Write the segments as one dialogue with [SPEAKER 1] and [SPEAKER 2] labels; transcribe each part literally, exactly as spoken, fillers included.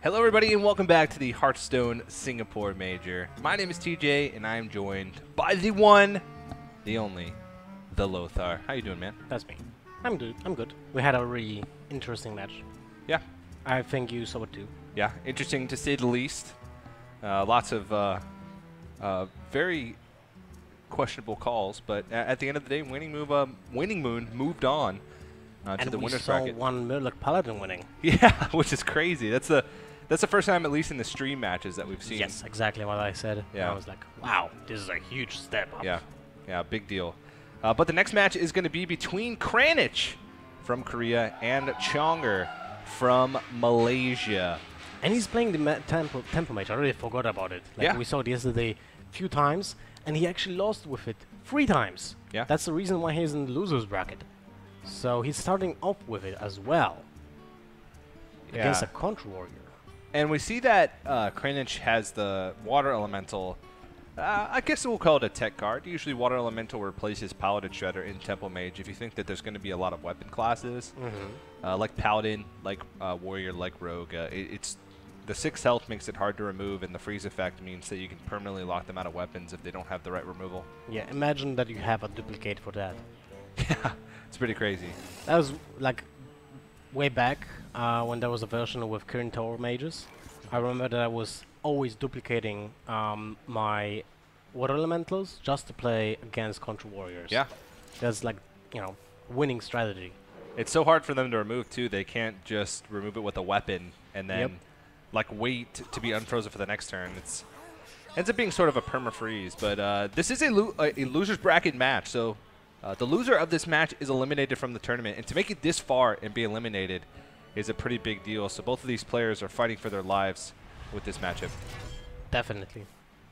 [SPEAKER 1] Hello everybody and welcome back to the Hearthstone Singapore Major. My name is T J and I am joined by the one, the only, the Lothar. How you doing, man?
[SPEAKER 2] That's me. I'm good. I'm good. We had a really interesting match.
[SPEAKER 1] Yeah.
[SPEAKER 2] I think you saw it too.
[SPEAKER 1] Yeah, interesting to say the least. Uh, lots of uh, uh, very questionable calls, but at the end of the day, Winning Move, um, Winning Moon moved on uh, to
[SPEAKER 2] and
[SPEAKER 1] the
[SPEAKER 2] we
[SPEAKER 1] winners
[SPEAKER 2] saw
[SPEAKER 1] bracket.
[SPEAKER 2] one Murloc Paladin winning.
[SPEAKER 1] Yeah, which is crazy. That's the that's the first time, at least in the stream matches, that we've seen.
[SPEAKER 2] Yes, exactly what I said.
[SPEAKER 1] Yeah.
[SPEAKER 2] I was like, wow, this is a huge step up.
[SPEAKER 1] Yeah, yeah, big deal. Uh, but the next match is going to be between Kranich from Korea and Chonger from Malaysia.
[SPEAKER 2] And he's playing the ma tempo, tempo Mage. I really forgot about it. Like
[SPEAKER 1] Yeah.
[SPEAKER 2] we saw it yesterday a few times, and he actually lost with it three times.
[SPEAKER 1] Yeah.
[SPEAKER 2] That's the reason why he's in the losers bracket. So he's starting off with it as well. Against
[SPEAKER 1] Yeah.
[SPEAKER 2] a Contra Warrior.
[SPEAKER 1] And we see that uh, Kranich has the Water Elemental. Uh, I guess we'll call it a tech card. Usually Water Elemental replaces Paladin Shredder in Temple Mage if you think that there's going to be a lot of weapon classes.
[SPEAKER 2] Mm-hmm.
[SPEAKER 1] Uh, like Paladin, like uh, Warrior, like Rogue. Uh, it, it's the six health makes it hard to remove, and the freeze effect means that you can permanently lock them out of weapons if they don't have the right removal.
[SPEAKER 2] Yeah, imagine that you have a duplicate for that.
[SPEAKER 1] Yeah, it's pretty crazy.
[SPEAKER 2] That was like way back uh, when there was a version with current tower mages. I remember that I was always duplicating um, my water elementals just to play against Contra Warriors.
[SPEAKER 1] Yeah,
[SPEAKER 2] That's like, you know, winning strategy.
[SPEAKER 1] it's so hard for them to remove too. They can't just remove it with a weapon and then
[SPEAKER 2] Yep.
[SPEAKER 1] like wait to be unfrozen for the next turn. It's ends up being sort of a perma freeze. But uh, this is a, lo a, a losers bracket match, so uh, the loser of this match is eliminated from the tournament. And to make it this far and be eliminated is a pretty big deal. So both of these players are fighting for their lives with this matchup.
[SPEAKER 2] Definitely.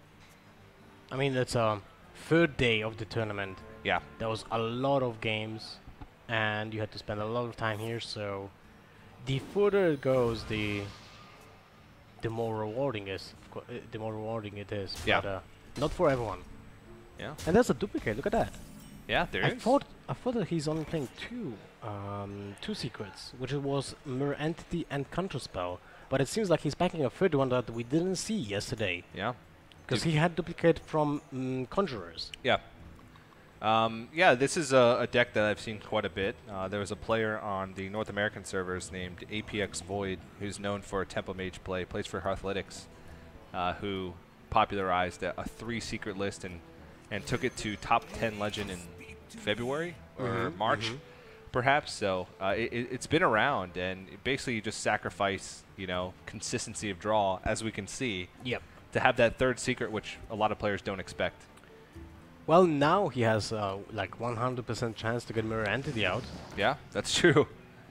[SPEAKER 2] I mean, it's a third day of the tournament.
[SPEAKER 1] Yeah,
[SPEAKER 2] There was a lot of games, and you had to spend a lot of time here, so the further it goes, the the more rewarding is. Of course, uh, the more rewarding it is.
[SPEAKER 1] Yeah.
[SPEAKER 2] But, uh, not for everyone.
[SPEAKER 1] yeah,
[SPEAKER 2] And there's a duplicate. Look at that.
[SPEAKER 1] yeah. There
[SPEAKER 2] I
[SPEAKER 1] is.
[SPEAKER 2] thought I thought that he's only playing two um, two secrets, which it was Mirror Entity and Counterspell. But it seems like he's backing a third one that we didn't see yesterday,
[SPEAKER 1] Yeah,
[SPEAKER 2] because
[SPEAKER 1] Dup-
[SPEAKER 2] he had duplicate from mm, Conjurers.
[SPEAKER 1] yeah. Um, yeah, this is a, a deck that I've seen quite a bit. Uh, there was a player on the North American servers named A P X Void, who's known for Temple Mage play, plays for Hearthletics, uh, who popularized a, a three secret list and, and took it to top ten legend in February or
[SPEAKER 2] Mhm,
[SPEAKER 1] March,
[SPEAKER 2] mhm.
[SPEAKER 1] perhaps. So uh, it, it- it's been around, and basically you just sacrifice, you know, consistency of draw, as we can see,
[SPEAKER 2] Yep.
[SPEAKER 1] to have that third secret, which a lot of players don't expect.
[SPEAKER 2] Well, now he has uh, like one hundred percent chance to get Mirror Entity out.
[SPEAKER 1] Yeah, that's true.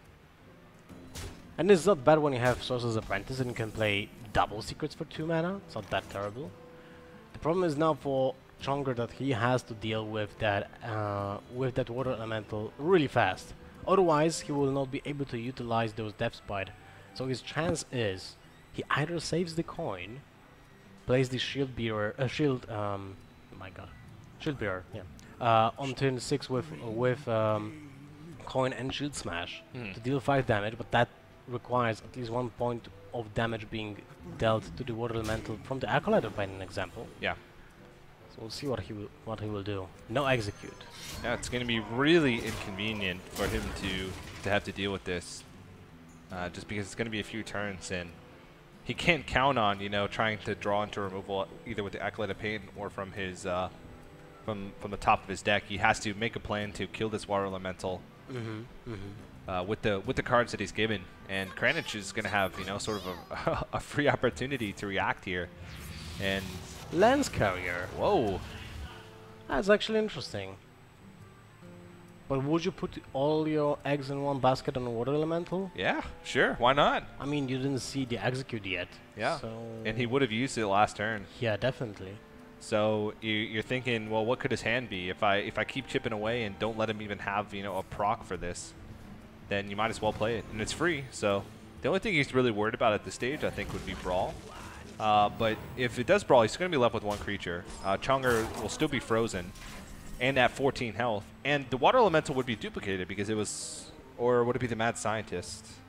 [SPEAKER 2] And it's not bad when you have Sorcerer's Apprentice and you can play double secrets for two mana. It's not that terrible. The problem is now for Chonger that he has to deal with that uh, with that water elemental really fast. Otherwise, he will not be able to utilize those Death Spite. So his chance is he either saves the coin, plays the Shield Bearer, uh, Shield, um, oh my god, Shield Bearer, yeah, uh, on turn six with with um, coin and Shield Smash
[SPEAKER 1] Hmm.
[SPEAKER 2] to deal five damage, but that requires at least one point of damage being dealt to the water elemental from the Acolyte, by an example.
[SPEAKER 1] Yeah.
[SPEAKER 2] So we'll see what he will what he will do. No execute.
[SPEAKER 1] Yeah, it's going to be really inconvenient for him to to have to deal with this, uh, just because it's going to be a few turns, and he can't count on, you know, trying to draw into removal either with the Acolyte of Pain or from his uh, from from the top of his deck. He has to make a plan to kill this Water Elemental
[SPEAKER 2] Mm-hmm. Mm-hmm.
[SPEAKER 1] uh, with the with the cards that he's given, and Kranich is going to have, you know, sort of a, a free opportunity to react here, and
[SPEAKER 2] Lance Carrier.
[SPEAKER 1] whoa.
[SPEAKER 2] That's actually interesting. But would you put all your eggs in one basket on a water elemental?
[SPEAKER 1] Yeah, sure, why not?
[SPEAKER 2] I mean, you didn't see the execute yet.
[SPEAKER 1] Yeah,
[SPEAKER 2] So
[SPEAKER 1] and he would have used it last turn.
[SPEAKER 2] yeah, definitely.
[SPEAKER 1] So you, you're thinking, well, what could his hand be? If I if I keep chipping away and don't let him even have, you know, a proc for this, then you might as well play it, and it's free. So the only thing he's really worried about at this stage, I think, would be Brawl. Uh, but if it does Brawl, he's going to be left with one creature. Uh, Chonger will still be frozen, and at fourteen health, and the Water Elemental would be duplicated because it was, or would it be the Mad Scientist?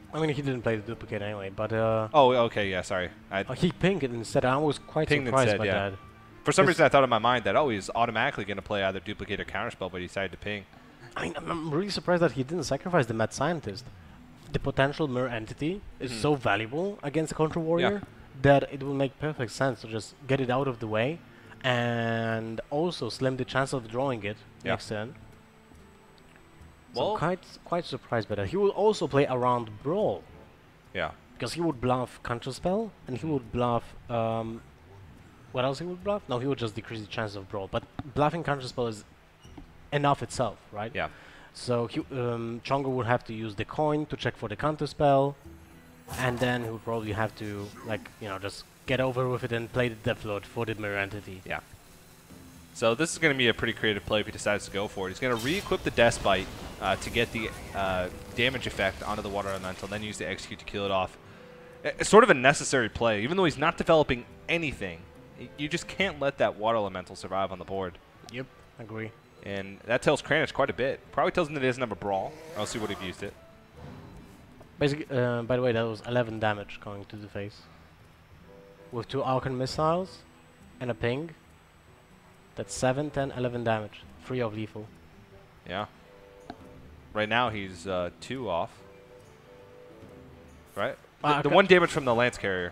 [SPEAKER 2] I mean, he didn't play the duplicate anyway, but uh,
[SPEAKER 1] Oh, okay, yeah, sorry. I
[SPEAKER 2] uh, he pinged it instead. I was quite
[SPEAKER 1] Pinged
[SPEAKER 2] surprised
[SPEAKER 1] instead,
[SPEAKER 2] by
[SPEAKER 1] yeah.
[SPEAKER 2] that.
[SPEAKER 1] For some
[SPEAKER 2] This-
[SPEAKER 1] reason, I thought in my mind that, oh, he's automatically going to play either duplicate or counterspell, but he decided to ping.
[SPEAKER 2] I mean, I'm, I'm really surprised that he didn't sacrifice the mad scientist. The potential mirror entity is
[SPEAKER 1] Mhm.
[SPEAKER 2] so valuable against a contra warrior that it will make perfect sense to just get it out of the way and also slim the chance of drawing it
[SPEAKER 1] Yeah.
[SPEAKER 2] next turn. So
[SPEAKER 1] Well-
[SPEAKER 2] I'm quite quite surprised by that. He will also play around Brawl
[SPEAKER 1] Yeah.
[SPEAKER 2] because he would bluff Counterspell and he would bluff. Um, what else he would bluff? No, he would just decrease the chances of Brawl. But bluffing Counterspell is enough itself, right?
[SPEAKER 1] Yeah.
[SPEAKER 2] So he, um, Chongo would have to use the coin to check for the counter spell, and then he would probably have to, like, you know, just get over with it and play the Deathlord for the mirror entity.
[SPEAKER 1] Yeah. So this is going to be a pretty creative play if he decides to go for it. He's going to re-equip the Despite uh, to get the uh, damage effect onto the Water Elemental, and then use the Execute to kill it off. It's sort of a necessary play. Even though he's not developing anything, y you just can't let that Water Elemental survive on the board.
[SPEAKER 2] Yep, agree.
[SPEAKER 1] And that tells Kranich quite a bit. Probably tells him that he doesn't have a Brawl, or else he would have used it.
[SPEAKER 2] Basically, uh, by the way, that was eleven damage going to the face. With two Archon missiles and a ping, that's seven, ten, eleven damage. Three of lethal.
[SPEAKER 1] Yeah. Right now he's uh, two off. Right?
[SPEAKER 2] Uh,
[SPEAKER 1] the the
[SPEAKER 2] okay.
[SPEAKER 1] one damage from the Lance Carrier.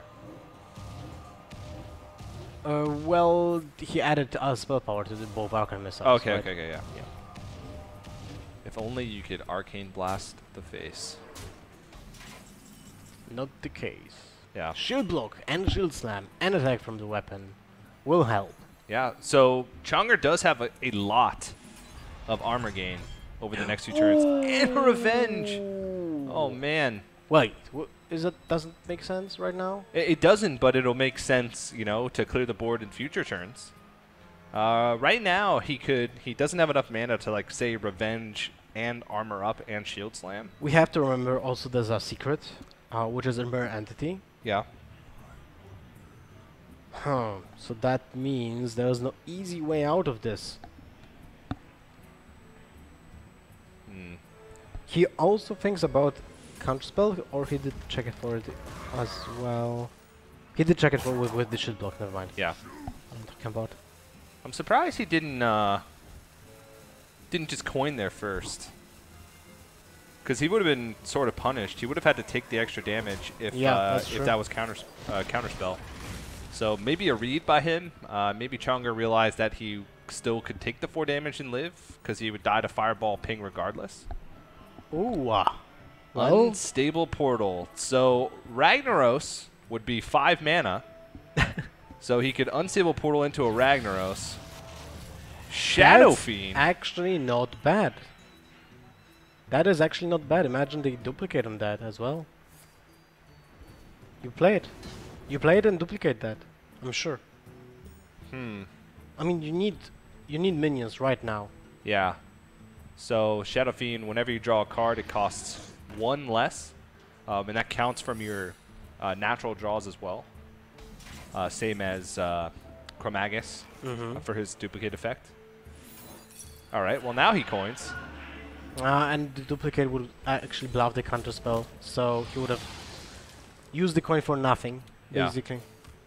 [SPEAKER 2] Uh, well, he added uh, spell power to the both Archon missiles.
[SPEAKER 1] Okay,
[SPEAKER 2] right?
[SPEAKER 1] okay, okay, yeah.
[SPEAKER 2] Yeah.
[SPEAKER 1] If only you could Arcane Blast the face.
[SPEAKER 2] Not the case.
[SPEAKER 1] Yeah.
[SPEAKER 2] Shield block and shield slam and attack from the weapon will help.
[SPEAKER 1] Yeah, so Chonger does have a, a lot of armor gain over the next two turns. And a revenge! Oh, man.
[SPEAKER 2] Wait, wh is that doesn't make sense right now?
[SPEAKER 1] It, it doesn't, but it'll make sense, you know, to clear the board in future turns. Uh, right now, he could, he doesn't have enough mana to, like, say, revenge and armor up and shield slam.
[SPEAKER 2] We have to remember also there's a secret, uh, which is a mirror entity.
[SPEAKER 1] Yeah.
[SPEAKER 2] Huh. So that means there's no easy way out of this.
[SPEAKER 1] Hmm.
[SPEAKER 2] He also thinks about counterspell, or he did check it for it as well. He did check it for with, with the shield block. Never mind.
[SPEAKER 1] Yeah.
[SPEAKER 2] I'm talking about.
[SPEAKER 1] I'm surprised he didn't uh, didn't just coin there first, because he would have been sort of punished. He would have had to take the extra damage if
[SPEAKER 2] Yeah,
[SPEAKER 1] uh,
[SPEAKER 2] that's
[SPEAKER 1] if
[SPEAKER 2] true.
[SPEAKER 1] that was counter uh, counterspell. So maybe a read by him. Uh, maybe Chonger realized that he still could take the four damage and live, because he would die to Fireball Ping regardless.
[SPEAKER 2] Ooh. Ah. Well,
[SPEAKER 1] Unstable Portal. So Ragnaros would be five mana. So he could Unstable Portal into a Ragnaros. Shadow
[SPEAKER 2] that's
[SPEAKER 1] Fiend.
[SPEAKER 2] actually not bad. That is actually not bad. Imagine they duplicate on that as well. You play it. You play it and duplicate that. I'm sure.
[SPEAKER 1] Hmm.
[SPEAKER 2] I mean, you need you need minions right now.
[SPEAKER 1] Yeah. So Shadow Fiend, whenever you draw a card, it costs one less, um, and that counts from your uh, natural draws as well. Uh, same as uh, Chromagus
[SPEAKER 2] Mm-hmm.
[SPEAKER 1] uh, for his duplicate effect. All right. Well, now he coins.
[SPEAKER 2] Uh, and the duplicate would actually bluff the counter spell, so he would have used the coin for nothing,
[SPEAKER 1] Yeah.
[SPEAKER 2] basically.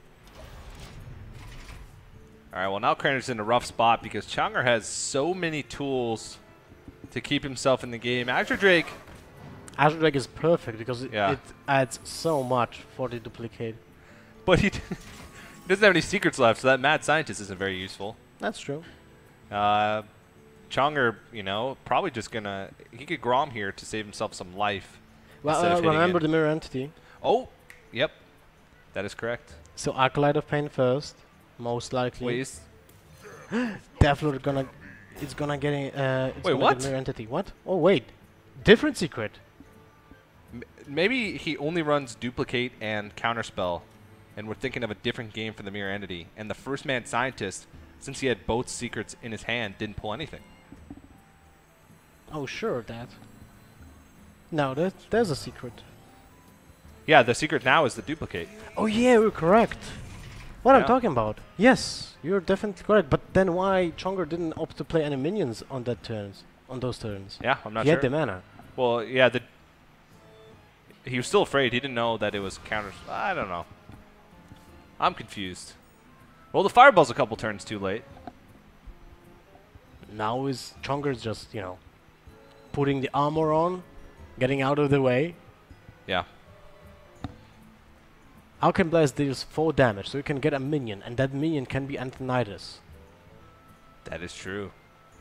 [SPEAKER 1] All right. Well, now Kranich is in a rough spot because Chonger has so many tools to keep himself in the game. Azure Drake.
[SPEAKER 2] Azure Drake is perfect because it,
[SPEAKER 1] Yeah.
[SPEAKER 2] it adds so much for the duplicate.
[SPEAKER 1] But he, he doesn't have any secrets left, so that Mad Scientist isn't very useful.
[SPEAKER 2] That's true.
[SPEAKER 1] Uh, Chonger, you know, probably just gonna... He could Grom here to save himself some life.
[SPEAKER 2] Well,
[SPEAKER 1] instead of
[SPEAKER 2] uh,
[SPEAKER 1] hitting
[SPEAKER 2] remember
[SPEAKER 1] it.
[SPEAKER 2] the mirror entity.
[SPEAKER 1] Oh, yep. That is correct.
[SPEAKER 2] So Acolyte of Pain first, most likely.
[SPEAKER 1] Wait, is,
[SPEAKER 2] Deathlord gonna, it's gonna get a, uh, it's
[SPEAKER 1] Wait,
[SPEAKER 2] gonna
[SPEAKER 1] what?
[SPEAKER 2] get mirror entity. What? Oh wait, different secret.
[SPEAKER 1] m maybe he only runs Duplicate and Counterspell, and we're thinking of a different game for the Mirror Entity. And the first Mad Scientist, since he had both secrets in his hand, didn't pull anything.
[SPEAKER 2] Oh sure, that. No, that there's a secret.
[SPEAKER 1] Yeah, the secret now is the Duplicate.
[SPEAKER 2] Oh yeah, you're correct. What I'm
[SPEAKER 1] Yeah.
[SPEAKER 2] talking about. Yes, you're definitely correct. But then why Chonger didn't opt to play any minions on that turns, on those turns?
[SPEAKER 1] Yeah, I'm not
[SPEAKER 2] he
[SPEAKER 1] sure.
[SPEAKER 2] had the mana.
[SPEAKER 1] Well, yeah, the he was still afraid. He didn't know that it was counter. I don't know. I'm confused. Well, the fireball's a couple turns too late.
[SPEAKER 2] Now is Chonger's just, you know, putting the armor on, getting out of the way.
[SPEAKER 1] Yeah.
[SPEAKER 2] Arcane Blast deals four damage, so you can get a minion, and that minion can be Antonidas.
[SPEAKER 1] That is true.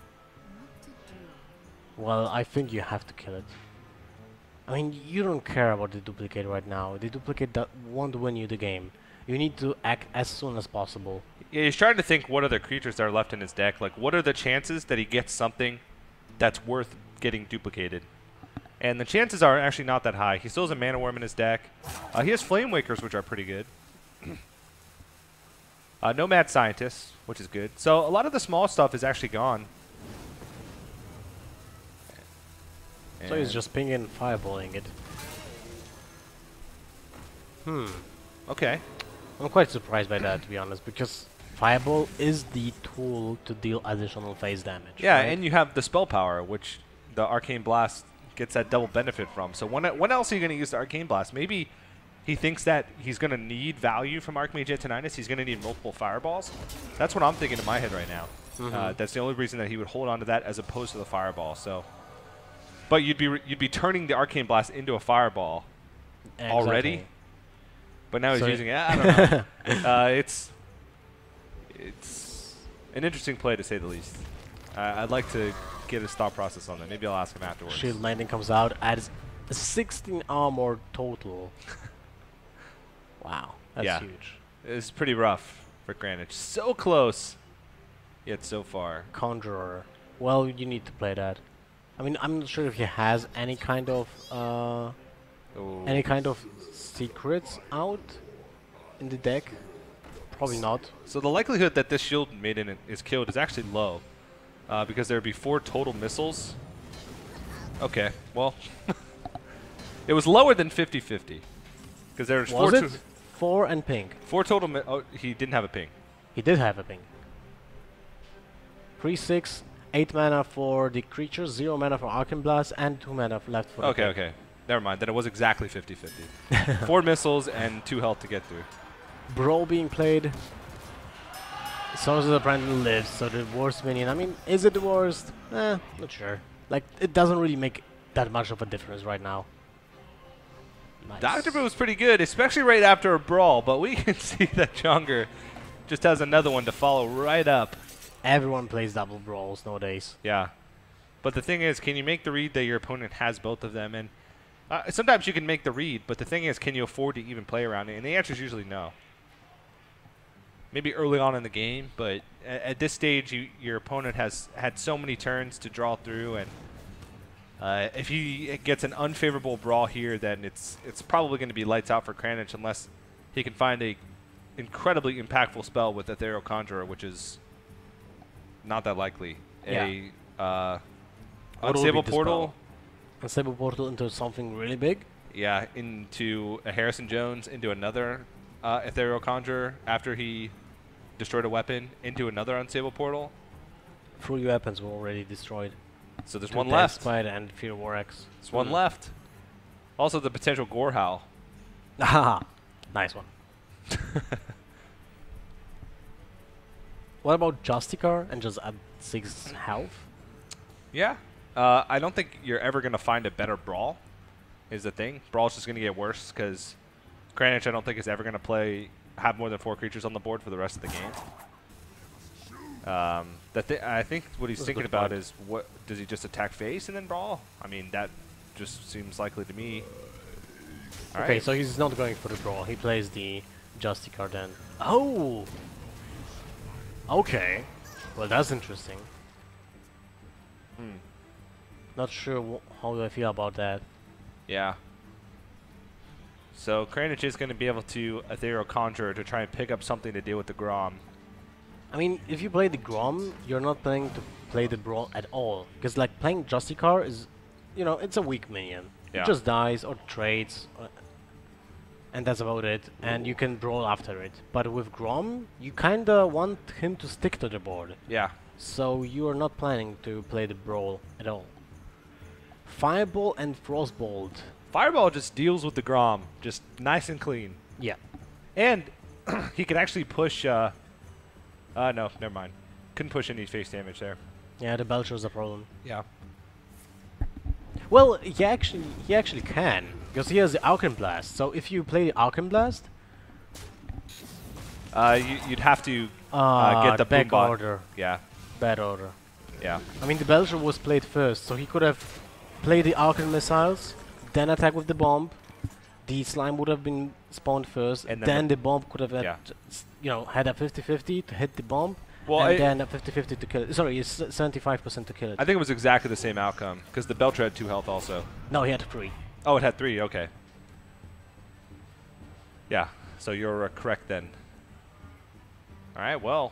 [SPEAKER 2] Well, I think you have to kill it. I mean, you don't care about the duplicate right now. The duplicate that won't win you the game. You need to act as soon as possible.
[SPEAKER 1] Yeah, he's trying to think what other creatures there are left in his deck. Like, what are the chances that he gets something that's worth getting duplicated? And the chances are actually not that high. He still has a Mana Worm in his deck. Uh, he has Flame Wakers, which are pretty good. uh, no Mad Scientists, which is good. So a lot of the small stuff is actually gone.
[SPEAKER 2] So he's just pinging and fireballing it. Hmm.
[SPEAKER 1] Okay.
[SPEAKER 2] I'm quite surprised by that, to be honest, because Fireball is the tool to deal additional phase damage.
[SPEAKER 1] Yeah,
[SPEAKER 2] right?
[SPEAKER 1] and you have the Spell Power, which the Arcane Blast gets that double benefit from. So when, when else are you going to use the Arcane Blast? Maybe he thinks that he's going to need value from Archmage Antonidas. He's going to need multiple Fireballs. That's what I'm thinking in my head right now. Mm-hmm. uh, that's the only reason that he would hold on to that as opposed to the Fireball. So, but you'd be re you'd be turning the Arcane Blast into a Fireball exactly. already. But now he's so using it. I don't know. uh, it's it's an interesting play to say the least. Uh, I'd like to get his thought process on that. Maybe I'll ask him afterwards.
[SPEAKER 2] Shield Landing comes out, adds sixteen armor total. Wow, that's
[SPEAKER 1] yeah.
[SPEAKER 2] huge.
[SPEAKER 1] It's pretty rough for Kranich. So close, yet so far.
[SPEAKER 2] Conjurer. Well, you need to play that. I mean, I'm not sure if he has any kind of uh,
[SPEAKER 1] Ooh.
[SPEAKER 2] any kind of secrets out in the deck. Probably not.
[SPEAKER 1] So the likelihood that this Shield Maiden is killed is actually low, uh, because there would be four total missiles. Okay, well, it was lower than fifty fifty, because there's
[SPEAKER 2] was
[SPEAKER 1] four.
[SPEAKER 2] it four and pink?
[SPEAKER 1] Four total. Mi oh, he didn't have a ping.
[SPEAKER 2] He did have a ping. Three six, eight mana for the creatures, zero mana for Arcane Blast, and two mana left for.
[SPEAKER 1] Okay,
[SPEAKER 2] the
[SPEAKER 1] okay, never mind. Then it was exactly fifty fifty. Four missiles and two health to get through.
[SPEAKER 2] Brawl being played. Sorcerer Apprentice lives, so the worst minion. I mean, is it the worst? Eh, not sure. Like, it doesn't really make that much of a difference right now. Nice.
[SPEAKER 1] Doctor Boo was pretty good, especially right after a brawl, but we can see that Chonger just has another one to follow right up.
[SPEAKER 2] Everyone plays double brawls nowadays.
[SPEAKER 1] Yeah. But the thing is, can you make the read that your opponent has both of them? And uh, sometimes you can make the read, but the thing is, can you afford to even play around it? And the answer is usually no. Maybe early on in the game, but at, at this stage, you, your opponent has had so many turns to draw through, and uh, if he gets an unfavorable brawl here, then it's it's probably going to be lights out for Kranich unless he can find a incredibly impactful spell with Ethereal Conjurer, which is not that likely.
[SPEAKER 2] Yeah.
[SPEAKER 1] A uh, Unstable Portal.
[SPEAKER 2] Unstable Portal into something really big?
[SPEAKER 1] Yeah, into a Harrison Jones, into another uh, Ethereal Conjurer after he destroyed a weapon, into another Unstable Portal.
[SPEAKER 2] Three weapons were already destroyed.
[SPEAKER 1] So there's
[SPEAKER 2] Two
[SPEAKER 1] one left.
[SPEAKER 2] Spider and Fear Warx.
[SPEAKER 1] There's one
[SPEAKER 2] Mm.
[SPEAKER 1] left. Also the potential Gorehowl.
[SPEAKER 2] Haha, nice one. What about Justicar and just add six health?
[SPEAKER 1] Yeah. Uh, I don't think you're ever going to find a better Brawl, is the thing. Brawl's just going to get worse because Kranich, I don't think, is ever going to play have more than four creatures on the board for the rest of the game. Um, the th I think what he's
[SPEAKER 2] That's
[SPEAKER 1] thinking
[SPEAKER 2] a good
[SPEAKER 1] about
[SPEAKER 2] point.
[SPEAKER 1] is, what does he just attack face and then Brawl? I mean, that just seems likely to me. All
[SPEAKER 2] Okay,
[SPEAKER 1] right.
[SPEAKER 2] so he's not going for the brawl. He plays the Justicar then. Oh! Okay. Well, that's interesting.
[SPEAKER 1] Hmm.
[SPEAKER 2] Not sure wh how do I feel about that.
[SPEAKER 1] Yeah. So Kranich is going to be able to Ethereal Conjurer to try and pick up something to deal with the Grom.
[SPEAKER 2] I mean, if you play the Grom, you're not planning to play the brawl at all. Because, like, playing Justicar is, you know, it's a weak minion.
[SPEAKER 1] Yeah.
[SPEAKER 2] It just dies or trades, uh, and that's about it. And you can brawl after it. But with Grom, you kinda want him to stick to the board.
[SPEAKER 1] Yeah.
[SPEAKER 2] So you are not planning to play the brawl at all. Fireball and Frostbolt.
[SPEAKER 1] Fireball just deals with the Grom, just nice and clean.
[SPEAKER 2] Yeah.
[SPEAKER 1] And he could actually push. Uh, uh, no, never mind. Couldn't push any face damage there.
[SPEAKER 2] Yeah, the Belcher's a problem.
[SPEAKER 1] Yeah.
[SPEAKER 2] Well, he actually he actually can, because he has the Alchem Blast. So if you play the Alchem Blast,
[SPEAKER 1] Uh, you, you'd have to uh,
[SPEAKER 2] uh,
[SPEAKER 1] get the
[SPEAKER 2] back
[SPEAKER 1] Boombot.
[SPEAKER 2] order,
[SPEAKER 1] Yeah.
[SPEAKER 2] bad order.
[SPEAKER 1] Yeah.
[SPEAKER 2] I mean, the Belcher was played first, so he could have played the Alchem missiles, then attack with the bomb. The slime would have been spawned first,
[SPEAKER 1] And
[SPEAKER 2] and
[SPEAKER 1] then
[SPEAKER 2] then,
[SPEAKER 1] the
[SPEAKER 2] the bomb could have had,
[SPEAKER 1] Yeah.
[SPEAKER 2] s- you know, had a fifty fifty to hit the bomb,
[SPEAKER 1] Well,
[SPEAKER 2] and
[SPEAKER 1] I,
[SPEAKER 2] then a fifty fifty to kill it. Sorry, it's seventy-five percent to kill it.
[SPEAKER 1] I think it was exactly the same outcome because the Belcher had two health also.
[SPEAKER 2] No, he had three.
[SPEAKER 1] Oh, it had three. Okay. Yeah. So you're uh, correct then. All right. Well,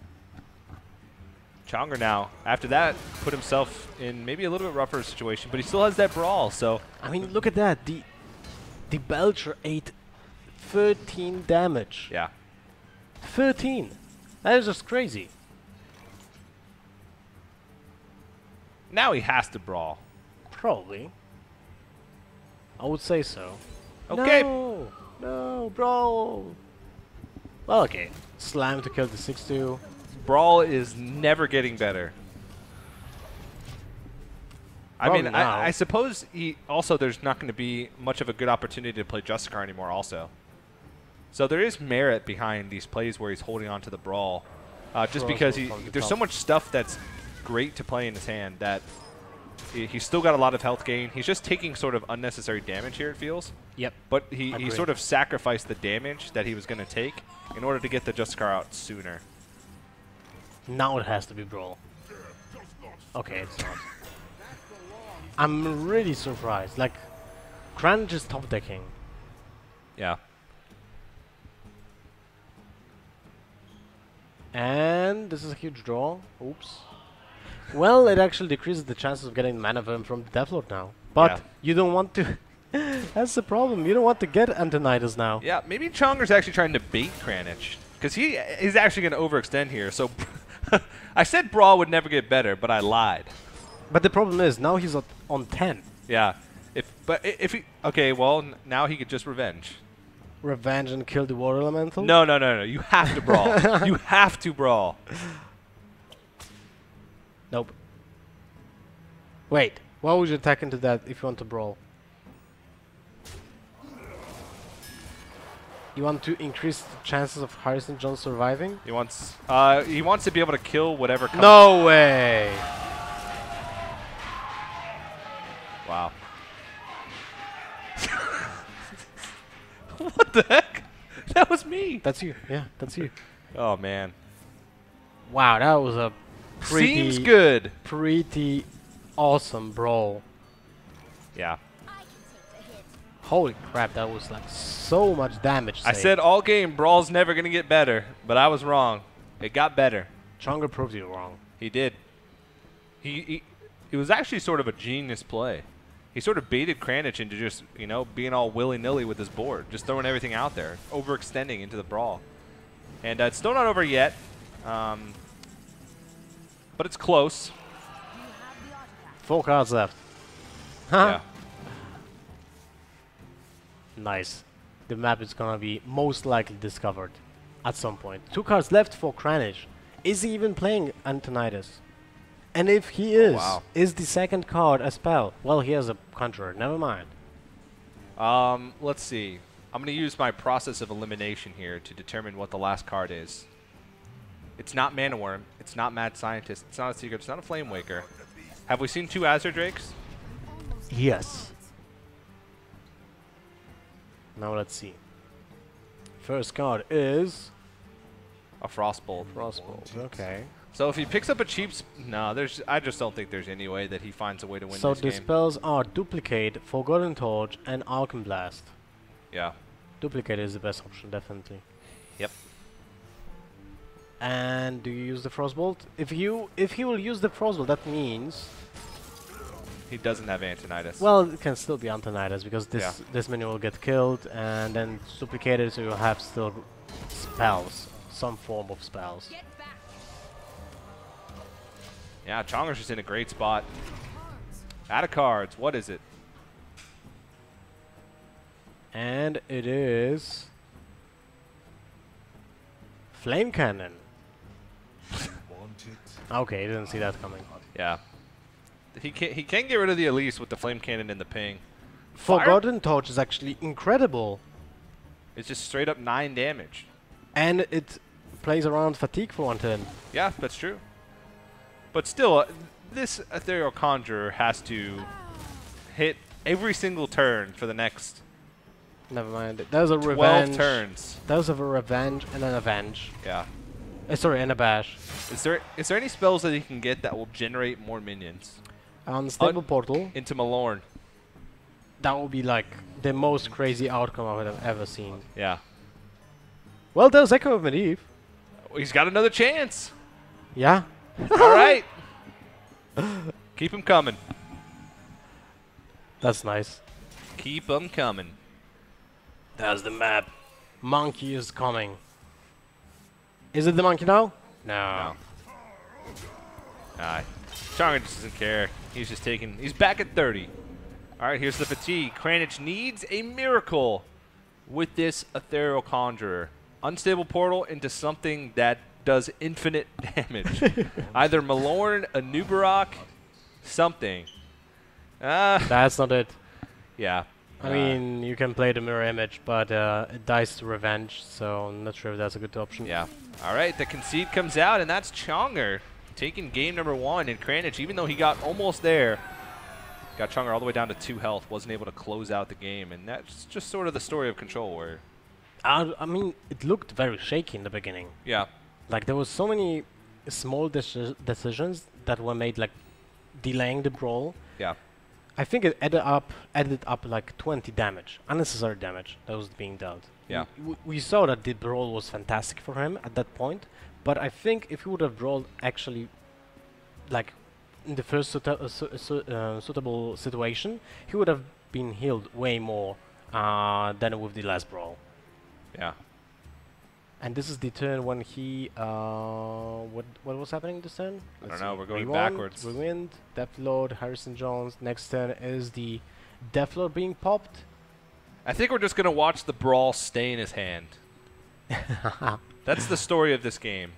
[SPEAKER 1] Chonger now after that put himself in maybe a little bit rougher situation, but he still has that brawl. So
[SPEAKER 2] I mean, look at that. The the Belcher ate thirteen damage.
[SPEAKER 1] yeah.
[SPEAKER 2] thirteen. That is just crazy.
[SPEAKER 1] Now he has to brawl.
[SPEAKER 2] Probably. I would say so.
[SPEAKER 1] Okay.
[SPEAKER 2] No, no, bro. Well, okay. Slam to kill the six two.
[SPEAKER 1] Brawl is never getting better. I mean,
[SPEAKER 2] Probably now.
[SPEAKER 1] I, I suppose he also there's not going to be much of a good opportunity to play Justicar anymore also. So there is merit behind these plays where he's holding on to the Brawl. Uh, just
[SPEAKER 2] Brawl
[SPEAKER 1] because
[SPEAKER 2] will
[SPEAKER 1] he,
[SPEAKER 2] come to
[SPEAKER 1] there's so
[SPEAKER 2] top.
[SPEAKER 1] much stuff that's great to play in his hand that he, he's still got a lot of health gain. He's just taking sort of unnecessary damage here, it feels.
[SPEAKER 2] Yep.
[SPEAKER 1] But he, he
[SPEAKER 2] Agreed.
[SPEAKER 1] sort of sacrificed the damage that he was going to take in order to get the Justicar out sooner.
[SPEAKER 2] Now it has to be Brawl. Okay, it's not. I'm really surprised. Like, Kranich is top decking.
[SPEAKER 1] Yeah.
[SPEAKER 2] And this is a huge draw. Oops. Well, it actually decreases the chances of getting Mana Worm from the Deathlord now. But
[SPEAKER 1] Yeah.
[SPEAKER 2] you don't want to... That's the problem. You don't want to get Antonidas now.
[SPEAKER 1] Yeah, maybe Chonger's actually trying to bait Kranich. Because he is actually going to overextend here. So I said Brawl would never get better, but I lied.
[SPEAKER 2] But the problem is, now he's at, on ten.
[SPEAKER 1] Yeah. If But i- if he... Okay, well, n now he could just revenge.
[SPEAKER 2] Revenge and kill the Water Elemental?
[SPEAKER 1] No, no, no, no. You have to Brawl. You have to Brawl.
[SPEAKER 2] Nope. Wait, why would you attack into that if you want to Brawl? You want to increase the chances of Harrison Jones surviving?
[SPEAKER 1] He wants... Uh, he wants to be able to kill whatever comes...
[SPEAKER 2] No way!
[SPEAKER 1] Wow. What the heck? That was me.
[SPEAKER 2] That's you. Yeah, that's you.
[SPEAKER 1] Oh, man.
[SPEAKER 2] Wow, that was a pretty,
[SPEAKER 1] Seems good.
[SPEAKER 2] pretty awesome brawl.
[SPEAKER 1] Yeah.
[SPEAKER 2] Holy crap, that was like so much damage.
[SPEAKER 1] I
[SPEAKER 2] saved.
[SPEAKER 1] said all game, Brawl's never going to get better, but I was wrong. It got better.
[SPEAKER 2] Chonger proved you wrong.
[SPEAKER 1] He did. He, he It was actually sort of a genius play. He sort of baited Kranich into just, you know, being all willy-nilly with his board, just throwing everything out there, overextending into the Brawl. And uh, it's still not over yet, um, but it's close.
[SPEAKER 2] Four cards left.
[SPEAKER 1] Yeah.
[SPEAKER 2] Nice. The map is gonna be most likely discovered at some point. Two cards left for Kranich. Is he even playing Antonidas? And if he is,
[SPEAKER 1] wow.
[SPEAKER 2] is the second card a spell? Well, he has a conjurer. Never mind.
[SPEAKER 1] Um, let's see. I'm going to use my process of elimination here to determine what the last card is. It's not Mana Worm. It's not Mad Scientist. It's not a Secret. It's not a Flame Waker. Have we seen two Azure Drakes?
[SPEAKER 2] Yes. Now let's see. First card is
[SPEAKER 1] A Frostbolt.
[SPEAKER 2] Frostbolt. Okay.
[SPEAKER 1] So if he picks up a cheap... Sp no, there's. I just don't think there's any way that he finds a way to win
[SPEAKER 2] So
[SPEAKER 1] this
[SPEAKER 2] the
[SPEAKER 1] game.
[SPEAKER 2] spells are Duplicate, Forgotten Torch, and Alchem Blast.
[SPEAKER 1] Yeah.
[SPEAKER 2] Duplicate is the best option, definitely.
[SPEAKER 1] Yep.
[SPEAKER 2] And do you use the Frostbolt? If you if he will use the Frostbolt, that means
[SPEAKER 1] He doesn't have Antonidas.
[SPEAKER 2] well, it can still be Antonidas because this
[SPEAKER 1] Yeah.
[SPEAKER 2] this minion will get killed and then it's duplicated, so you'll have still spells, some form of spells.
[SPEAKER 1] Yeah, Chonger's just in a great spot. Out of cards. What is it?
[SPEAKER 2] And it is Flame Cannon. Okay, didn't see that coming.
[SPEAKER 1] Yeah. He can he can get rid of the Elise with the Flame Cannon and the ping. Fire?
[SPEAKER 2] Forgotten Torch is actually incredible.
[SPEAKER 1] It's just straight up nine damage.
[SPEAKER 2] And it plays around fatigue for one turn.
[SPEAKER 1] Yeah, that's true. But still, uh, this Ethereal Conjurer has to hit every single turn for the next
[SPEAKER 2] Never mind. That was a
[SPEAKER 1] twelve
[SPEAKER 2] revenge.
[SPEAKER 1] turns.
[SPEAKER 2] That was a revenge and an avenge.
[SPEAKER 1] Yeah.
[SPEAKER 2] Uh, sorry, and a bash.
[SPEAKER 1] Is there is there any spells that he can get that will generate more minions?
[SPEAKER 2] Unstable
[SPEAKER 1] Un
[SPEAKER 2] Portal.
[SPEAKER 1] Into Malorn.
[SPEAKER 2] That would be like the most crazy outcome I would have ever seen.
[SPEAKER 1] Yeah.
[SPEAKER 2] Well, there's Echo of Medivh.
[SPEAKER 1] He's got another chance.
[SPEAKER 2] Yeah.
[SPEAKER 1] All right. Keep him coming.
[SPEAKER 2] That's nice.
[SPEAKER 1] Keep him coming.
[SPEAKER 2] There's the map. Monkey is coming. Is it the monkey now? No.
[SPEAKER 1] No. Uh, Chonga just doesn't care. He's just taking. He's back at thirty. All right, here's the fatigue. Kranich needs a miracle with this Ethereal Conjurer. Unstable Portal into something that does infinite damage. Either Malorn, a Nubarok, something. Ah.
[SPEAKER 2] That's not it.
[SPEAKER 1] Yeah.
[SPEAKER 2] I
[SPEAKER 1] uh,
[SPEAKER 2] mean, you can play the mirror image, but uh, it dies to revenge, so I'm not sure if that's a good option.
[SPEAKER 1] Yeah. All right, the concede comes out, and that's Chonger taking game number one. And Kranich, even though he got almost there, got Chonger all the way down to two health, wasn't able to close out the game. And that's just sort of the story of Control Warrior.
[SPEAKER 2] Uh, I mean, it looked very shaky in the beginning.
[SPEAKER 1] Yeah.
[SPEAKER 2] Like, there was so many small deci decisions that were made, like, delaying the brawl.
[SPEAKER 1] Yeah.
[SPEAKER 2] I think it added up, added up like twenty damage, unnecessary damage that was being dealt.
[SPEAKER 1] Yeah.
[SPEAKER 2] We, we saw that the brawl was fantastic for him at that point, but I think if he would have brawled actually, like, in the first suita uh, su su uh, suitable situation, he would have been healed way more uh, than with the last brawl.
[SPEAKER 1] Yeah.
[SPEAKER 2] And this is the turn when he, uh, what what was happening this turn?
[SPEAKER 1] I
[SPEAKER 2] Let's
[SPEAKER 1] don't know,
[SPEAKER 2] see.
[SPEAKER 1] we're going
[SPEAKER 2] Rewind,
[SPEAKER 1] backwards.
[SPEAKER 2] Rewind, Deathlord, Harrison Jones. Next turn is the Deathlord being popped.
[SPEAKER 1] I think we're just going to watch the brawl stay in his hand. That's the story of this game,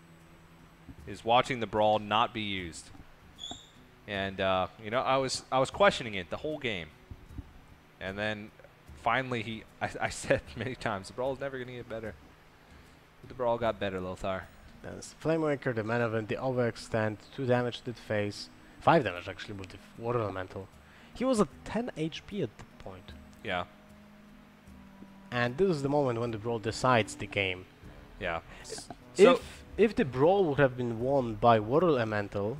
[SPEAKER 1] is watching the brawl not be used. And, uh, you know, I was I was questioning it the whole game. And then finally he, I, I said many times, the brawl is never going to get better. The brawl got better, Lothar.
[SPEAKER 2] Yes. Flamewaker, the Man Event, the Overextend, two damage to the face, five damage actually with the Water Elemental. He was at ten H P at that point.
[SPEAKER 1] Yeah.
[SPEAKER 2] And this is the moment when the brawl decides the game.
[SPEAKER 1] Yeah. S so
[SPEAKER 2] If if the brawl would have been won by Water Elemental,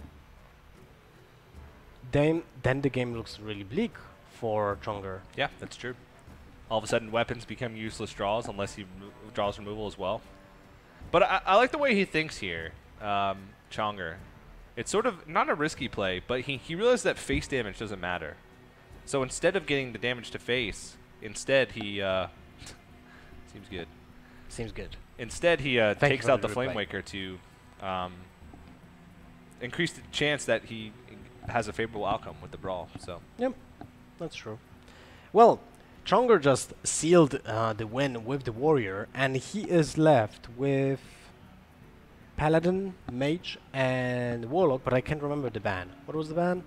[SPEAKER 2] then then the game looks really bleak for Chonger.
[SPEAKER 1] yeah, that's true. All of a sudden, weapons become useless draws unless he draws removal as well. But I, I like the way he thinks here, um, Chonger. It's sort of not a risky play, but he, he realized that face damage doesn't matter. So instead of getting the damage to face, instead he uh, seems good.
[SPEAKER 2] Seems good.
[SPEAKER 1] Instead, he uh,
[SPEAKER 2] Thank you
[SPEAKER 1] takes
[SPEAKER 2] for
[SPEAKER 1] out the
[SPEAKER 2] the
[SPEAKER 1] Flame
[SPEAKER 2] replay.
[SPEAKER 1] Waker to um, increase the chance that he has a favorable outcome with the brawl. So
[SPEAKER 2] Yep, that's true. Well, Chonger just sealed uh, the win with the Warrior, and he is left with Paladin, Mage, and Warlock, but I can't remember the ban. What was the ban?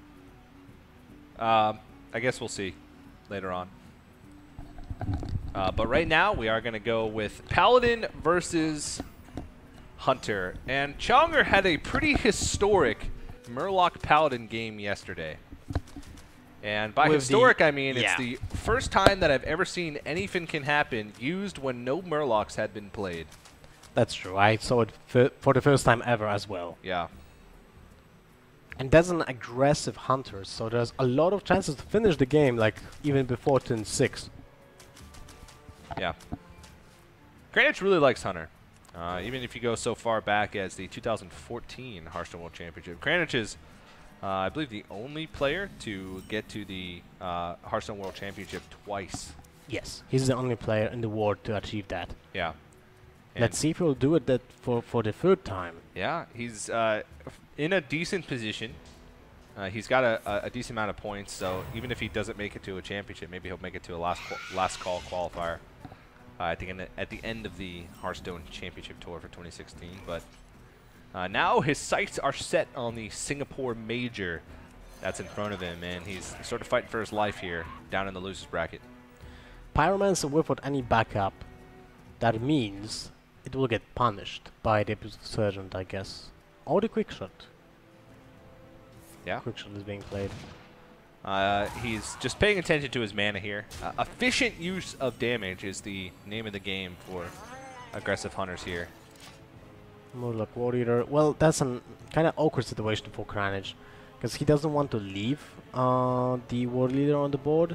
[SPEAKER 1] um, I guess we'll see later on. Uh, but right now, we are going to go with Paladin versus Hunter. And Chonger had a pretty historic Murloc Paladin game yesterday. And by
[SPEAKER 2] With
[SPEAKER 1] historic,
[SPEAKER 2] the-
[SPEAKER 1] I mean
[SPEAKER 2] yeah.
[SPEAKER 1] it's the first time that I've ever seen Anything Can Happen used when no Murlocs had been played.
[SPEAKER 2] That's true. I saw it f for the first time ever as well.
[SPEAKER 1] Yeah.
[SPEAKER 2] And that's an aggressive Hunter, so there's a lot of chances to finish the game, like even before turn six.
[SPEAKER 1] Yeah. Kranich really likes Hunter. Uh, even if you go so far back as the two thousand fourteen Hearthstone World Championship. Kranich is, uh, I believe, the only player to get to the uh, Hearthstone World Championship twice.
[SPEAKER 2] Yes, he's the only player in the world to achieve that.
[SPEAKER 1] Yeah. And
[SPEAKER 2] Let's see if he'll do it that for for the third time.
[SPEAKER 1] yeah, he's uh, f- in a decent position. Uh, he's got a, a, a decent amount of points, so even if he doesn't make it to a championship, maybe he'll make it to a last last call qualifier. Uh, I think in the, at the end of the Hearthstone Championship Tour for twenty sixteen. But uh, now his sights are set on the Singapore Major that's in front of him, and he's sort of fighting for his life here down in the losers bracket.
[SPEAKER 2] Pyromancer without any backup. That means it will get punished by the Abusive Sergeant, I guess. Or the quick shot.
[SPEAKER 1] Yeah.
[SPEAKER 2] Quick shot is being played.
[SPEAKER 1] Uh, he's just paying attention to his mana here. Uh, efficient use of damage is the name of the game for aggressive hunters here.
[SPEAKER 2] Murloc Warrior. Well, that's a kind of awkward situation for Kranich, because he doesn't want to leave uh, the War Leader on the board.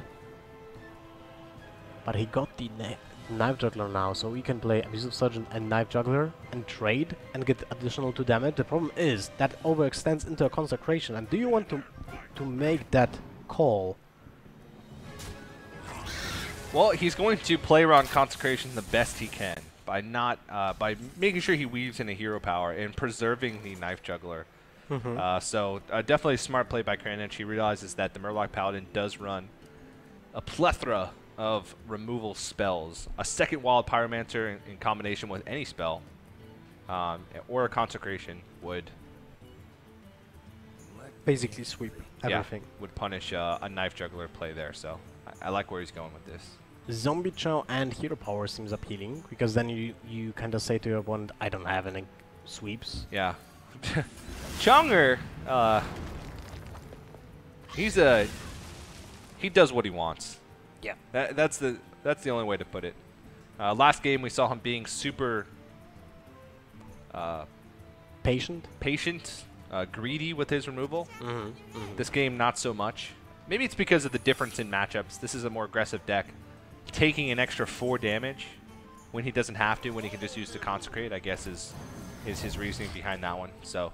[SPEAKER 2] But he got the Knife Juggler now, so we can play Abusive Sergeant and Knife Juggler and trade and get additional two damage. The problem is that overextends into a Consecration, and do you want to to make that call?
[SPEAKER 1] Well, he's going to play around Consecration the best he can by not uh, by making sure he weaves in a hero power and preserving the Knife Juggler.
[SPEAKER 2] Mm-hmm.
[SPEAKER 1] uh, so uh, definitely a smart play by Kranich. He realizes that the Murloc Paladin does run a plethora of removal spells. A second Wild Pyromancer in, in combination with any spell, um, or a Consecration would
[SPEAKER 2] Basically sweep everything.
[SPEAKER 1] Yeah, would punish uh, a Knife Juggler play there. So I, I like where he's going with this.
[SPEAKER 2] Zombie Chow and Hero Power seems appealing, because then you you kind of say to your opponent, I don't have any sweeps.
[SPEAKER 1] Yeah. Chonger, uh, he's a he does what he wants.
[SPEAKER 2] Yeah.
[SPEAKER 1] That, that's the that's the only way to put it. Uh, last game we saw him being super uh,
[SPEAKER 2] Patient.
[SPEAKER 1] patient, uh, greedy with his removal.
[SPEAKER 2] Mm-hmm. Mm-hmm.
[SPEAKER 1] This game not so much. Maybe it's because of the difference in matchups. This is a more aggressive deck, taking an extra four damage when he doesn't have to, when he can just use to Consecrate, I guess is is his reasoning behind that one. So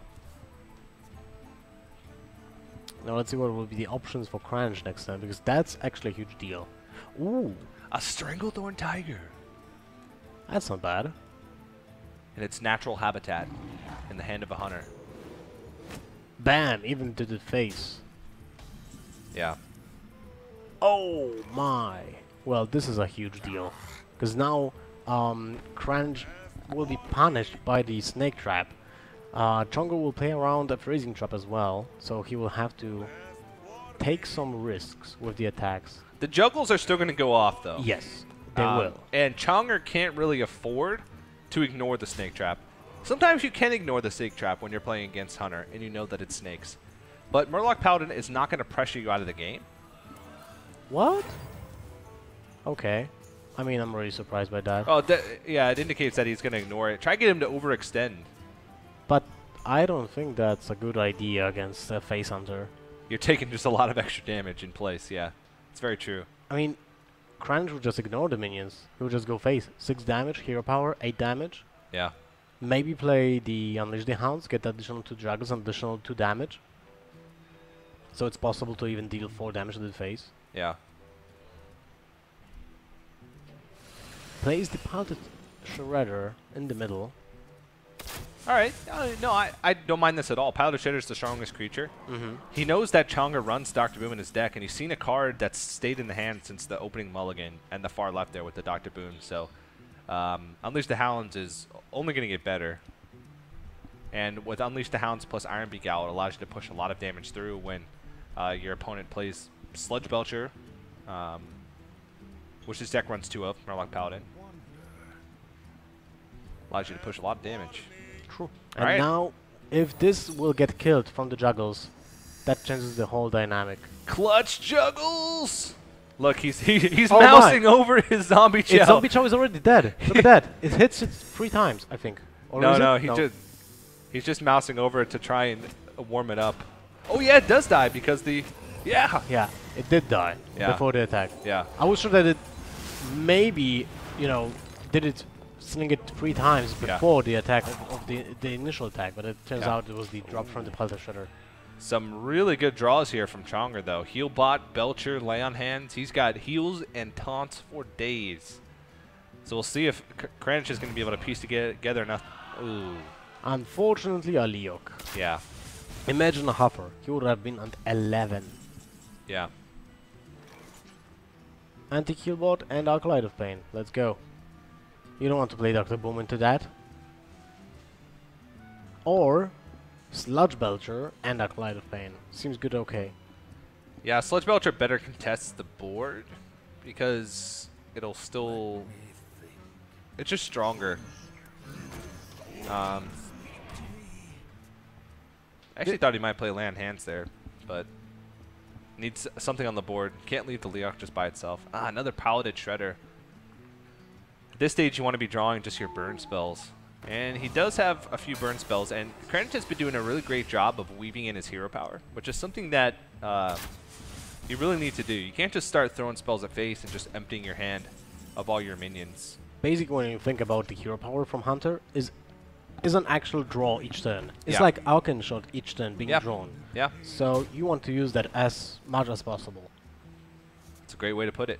[SPEAKER 2] now let's see what will be the options for Kranich next time, because that's actually a huge deal. Ooh,
[SPEAKER 1] a Stranglethorn Tiger
[SPEAKER 2] that's not bad.
[SPEAKER 1] in its natural habitat in the hand of a hunter.
[SPEAKER 2] Bam! Even to the face.
[SPEAKER 1] Yeah.
[SPEAKER 2] Oh my! Well, this is a huge deal, because now um, Kranich will be punished by the Snake Trap. Uh, Chongo will play around a Freezing Trap as well, so he will have to take some risks with the attacks.
[SPEAKER 1] The juggles are still going to go off, though.
[SPEAKER 2] Yes, they
[SPEAKER 1] Um,
[SPEAKER 2] will.
[SPEAKER 1] And Chonger can't really afford to ignore the Snake Trap. Sometimes you can ignore the Snake Trap when you're playing against Hunter and you know that it's snakes. But Murloc Paladin is not going to pressure you out of the game.
[SPEAKER 2] What? Okay. I mean, I'm really surprised by that.
[SPEAKER 1] Oh, th yeah, it indicates that he's going to ignore it. Try to get him to overextend.
[SPEAKER 2] But I don't think that's a good idea against a Face Hunter.
[SPEAKER 1] You're taking just a lot of extra damage in place, yeah. It's very true.
[SPEAKER 2] I mean, Kranich would just ignore the minions. He would just go face. Six damage, hero power, eight damage.
[SPEAKER 1] Yeah.
[SPEAKER 2] Maybe play the Unleash the Hounds, get additional two dragons and additional two damage. So it's possible to even deal four damage to the face.
[SPEAKER 1] Yeah.
[SPEAKER 2] Plays the Powdered Shredder in the middle.
[SPEAKER 1] All right. Uh, no, I, I don't mind this at all. Powder Shredder is the strongest creature.
[SPEAKER 2] Mm-hmm.
[SPEAKER 1] He knows that Chonger runs Doctor Boom in his deck, and he's seen a card that's stayed in the hand since the opening mulligan and the far left there with the Doctor Boom. So um, Unleash the Hounds is only going to get better. And with Unleash the Hounds plus Iron Beak Owl, it allows you to push a lot of damage through when uh, your opponent plays Sludge Belcher, um, which this deck runs two of, Murloc Paladin. Allows you to push a lot of damage.
[SPEAKER 2] True.
[SPEAKER 1] All
[SPEAKER 2] And
[SPEAKER 1] right.
[SPEAKER 2] now, if this will get killed from the juggles, that changes the whole dynamic.
[SPEAKER 1] Clutch Juggles! Look, he's he, he's
[SPEAKER 2] Oh my.
[SPEAKER 1] mousing over his Zombie Chow.
[SPEAKER 2] Its Zombie Chow is already dead. Look at that. It hits it three times, I think. Or
[SPEAKER 1] No,
[SPEAKER 2] is
[SPEAKER 1] no,
[SPEAKER 2] it?
[SPEAKER 1] he just he's just mousing over it to try and uh, warm it up. Oh yeah, it does die because the yeah
[SPEAKER 2] Yeah, it did die
[SPEAKER 1] Yeah.
[SPEAKER 2] before the attack.
[SPEAKER 1] yeah
[SPEAKER 2] I was sure that it maybe, you know, did it sling it three times
[SPEAKER 1] Yeah.
[SPEAKER 2] before the attack of, of the the initial attack, but it turns
[SPEAKER 1] Yeah.
[SPEAKER 2] out it was the drop from the Powder Shredder.
[SPEAKER 1] Some really good draws here from Chonger though. Heal Bot, Belcher, Lay on Hands. He's got heals and taunts for days. So we'll see if K Kranich is going to be able to piece toge- together enough. Ooh,
[SPEAKER 2] Unfortunately, a Leok.
[SPEAKER 1] yeah.
[SPEAKER 2] Imagine a Huffer. He would have been at eleven.
[SPEAKER 1] Yeah.
[SPEAKER 2] Anti-Kill Bot and Acolyte of Pain. Let's go. You don't want to play Doctor Boom into that. Or Sludge Belcher and Acolyte of Pain. Seems good, okay.
[SPEAKER 1] Yeah, Sludge Belcher better contests the board because it'll still... It's just stronger. Um, I actually thought he might play land hands there, but needs something on the board. Can't leave the Leokk just by itself. Ah, another Paladin Shredder. At this stage, you want to be drawing just your burn spells. And he does have a few burn spells, and Kranich has been doing a really great job of weaving in his hero power, which is something that uh, you really need to do. You can't just start throwing spells at face and just emptying your hand of all your minions.
[SPEAKER 2] Basically, when you think about the hero power from Hunter, is is an actual draw each turn. It's
[SPEAKER 1] Yeah.
[SPEAKER 2] like Alken shot each turn being
[SPEAKER 1] Yep.
[SPEAKER 2] drawn.
[SPEAKER 1] Yeah,
[SPEAKER 2] So you want to use that as much as possible.
[SPEAKER 1] it's a great way to put it.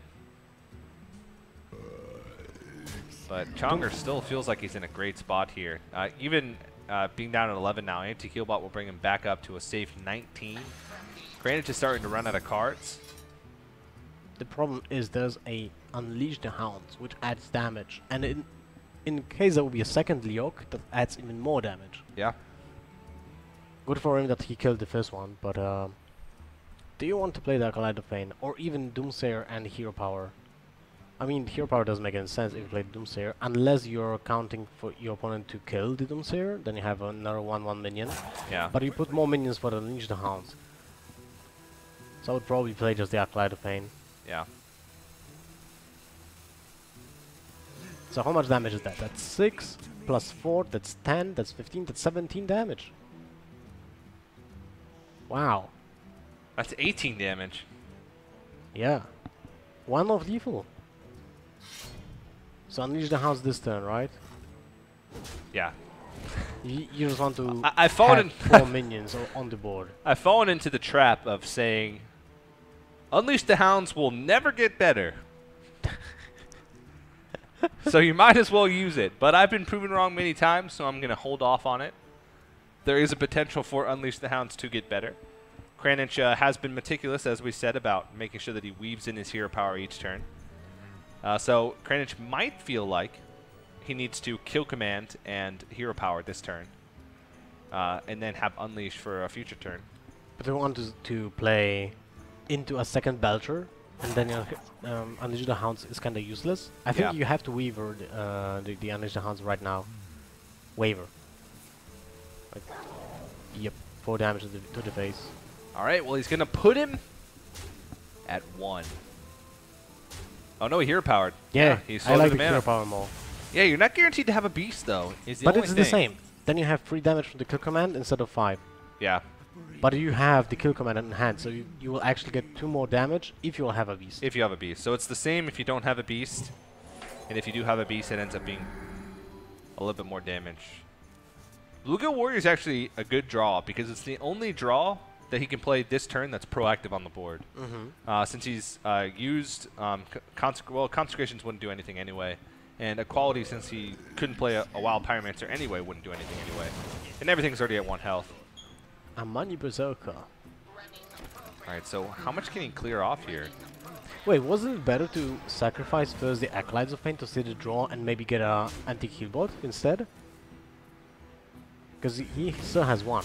[SPEAKER 1] But Chonger still feels like he's in a great spot here. Uh, even uh, being down at eleven now, Anti-Keelbot will bring him back up to a safe nineteen. Kranich is starting to run out of cards.
[SPEAKER 2] The problem is there's a Unleash the Hounds, which adds damage. And in in case there will be a second Leokk, that adds even more damage.
[SPEAKER 1] Yeah.
[SPEAKER 2] Good for him that he killed the first one, but uh, do you want to play the Acolyte of Pain, or even Doomsayer and Hero Power? I mean, Hero Power doesn't make any sense if you play Doomsayer, unless you're counting for your opponent to kill the Doomsayer, then you have another one one minion.
[SPEAKER 1] Yeah.
[SPEAKER 2] But you put more minions for the Unleash the Hounds. So I would probably play just the Acolyte of Pain.
[SPEAKER 1] Yeah.
[SPEAKER 2] So how much damage is that? That's six, plus four, that's ten, that's fifteen, that's seventeen damage. Wow.
[SPEAKER 1] That's eighteen damage.
[SPEAKER 2] Yeah. One of lethal. So Unleash the Hounds this turn, right?
[SPEAKER 1] Yeah.
[SPEAKER 2] You, you just want to
[SPEAKER 1] I, I've fallen
[SPEAKER 2] have
[SPEAKER 1] in
[SPEAKER 2] four minions o- on the board.
[SPEAKER 1] I've fallen into the trap of saying, Unleash the Hounds will never get better. So you might as well use it. But I've been proven wrong many times, so I'm going to hold off on it. There is a potential for Unleash the Hounds to get better. Kranich uh, has been meticulous, as we said, about making sure that he weaves in his hero power each turn. Uh, so Kranich might feel like he needs to kill command and hero power this turn. Uh, and then have Unleash for a future turn.
[SPEAKER 2] But we want to, to play into a second Belcher, and then you um, Unleash the Hounds is kind of useless. I think
[SPEAKER 1] Yeah.
[SPEAKER 2] you have to Weaver the, uh, the, the Unleash the Hounds right now. Waver. Like, yep, four damage to the, to the face.
[SPEAKER 1] All right, well, he's going to put him at one. Oh, no, he hero powered.
[SPEAKER 2] Yeah,
[SPEAKER 1] he's
[SPEAKER 2] I
[SPEAKER 1] slow
[SPEAKER 2] like
[SPEAKER 1] to
[SPEAKER 2] the
[SPEAKER 1] the
[SPEAKER 2] hero
[SPEAKER 1] mana.
[SPEAKER 2] power more.
[SPEAKER 1] Yeah, you're not guaranteed to have a beast, though. Is the
[SPEAKER 2] But
[SPEAKER 1] only
[SPEAKER 2] it's
[SPEAKER 1] thing.
[SPEAKER 2] the same. Then you have three damage from the kill command instead of five.
[SPEAKER 1] Yeah.
[SPEAKER 2] But you have the kill command in hand, so you, you will actually get two more damage if you will have a beast.
[SPEAKER 1] If you have a beast. So it's the same if you don't have a beast. And if you do have a beast, it ends up being a little bit more damage. Bluegill Warrior is actually a good draw because it's the only draw that he can play this turn that's proactive on the board.
[SPEAKER 2] Mm-hmm.
[SPEAKER 1] Uh, since he's uh, used, um, consec well, Consecrations wouldn't do anything anyway. And Equality, since he couldn't play a, a Wild Pyromancer anyway, wouldn't do anything anyway. And everything's already at one health.
[SPEAKER 2] A Money Berserker.
[SPEAKER 1] Alright, so how much can he clear off here?
[SPEAKER 2] Wait, wasn't it better to sacrifice first the Acolytes of Pain to see the draw and maybe get a anti-heal bot instead? Because he, he still has one.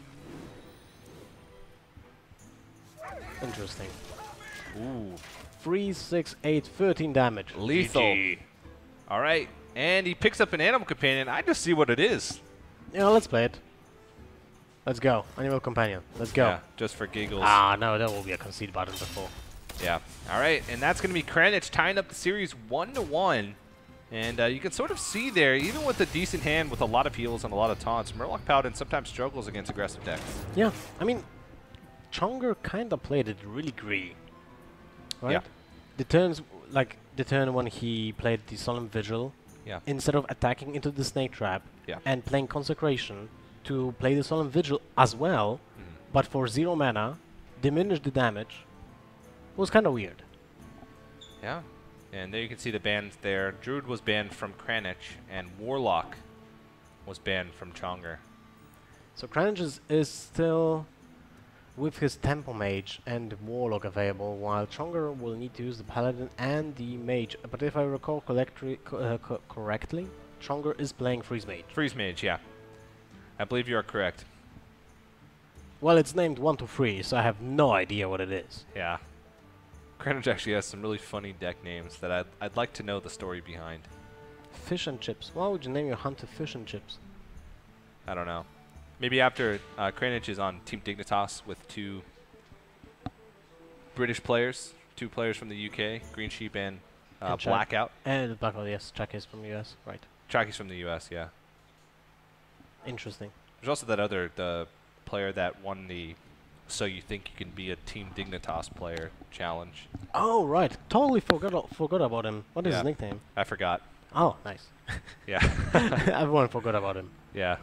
[SPEAKER 2] Interesting.
[SPEAKER 1] Ooh.
[SPEAKER 2] three, six, eight, thirteen damage.
[SPEAKER 1] Lethal.
[SPEAKER 2] G G.
[SPEAKER 1] Alright, and he picks up an Animal Companion. I just see what it is.
[SPEAKER 2] Yeah, let's play it. Let's go. Animal Companion. Let's go.
[SPEAKER 1] Yeah, just for giggles.
[SPEAKER 2] Ah, no, there will be a concede button before.
[SPEAKER 1] Yeah. All right, and that's going to be Kranich tying up the series one to one. And uh, you can sort of see there, even with a decent hand with a lot of heals and a lot of taunts, Murloc Paladin sometimes struggles against aggressive decks.
[SPEAKER 2] Yeah, I mean, Chonger kind of played it really greedy. Right?
[SPEAKER 1] Yeah.
[SPEAKER 2] The turns, like the turn when he played the Solemn Vigil,
[SPEAKER 1] Yeah.
[SPEAKER 2] instead of attacking into the Snake Trap
[SPEAKER 1] Yeah.
[SPEAKER 2] and playing Consecration, to play the Solemn Vigil as well,
[SPEAKER 1] Mhm.
[SPEAKER 2] but for zero mana, diminish the damage, was kind of weird.
[SPEAKER 1] Yeah. And there you can see the bans there. Druid was banned from Kranich, and Warlock was banned from Chonger.
[SPEAKER 2] So Kranich is, is still with his Tempo Mage and Warlock available, while Chonger will need to use the Paladin and the Mage. But if I recall collectri- co uh, co correctly, Chonger is playing Freeze Mage.
[SPEAKER 1] Freeze Mage, yeah. I believe you are correct.
[SPEAKER 2] Well, it's named one to three, so I have no idea what it is.
[SPEAKER 1] Yeah. Kranich actually has some really funny deck names that I'd, I'd like to know the story behind.
[SPEAKER 2] Fish and Chips. Why would you name your hunter Fish and Chips?
[SPEAKER 1] I don't know. Maybe after uh, Kranich is on Team Dignitas with two British players, two players from the U K, Green Sheep and, uh,
[SPEAKER 2] And Chak-
[SPEAKER 1] Blackout.
[SPEAKER 2] And Blackout, yes. Chuck is from the U S, right.
[SPEAKER 1] Chaki's from the U S, yeah.
[SPEAKER 2] Interesting.
[SPEAKER 1] There's also that other the player that won the So You Think You Can Be a Team Dignitas Player challenge.
[SPEAKER 2] Oh, right. Totally forgot o- forgot about him. What is
[SPEAKER 1] Yeah.
[SPEAKER 2] his nickname?
[SPEAKER 1] I forgot.
[SPEAKER 2] Oh, nice.
[SPEAKER 1] Yeah.
[SPEAKER 2] Everyone forgot about him.
[SPEAKER 1] Yeah.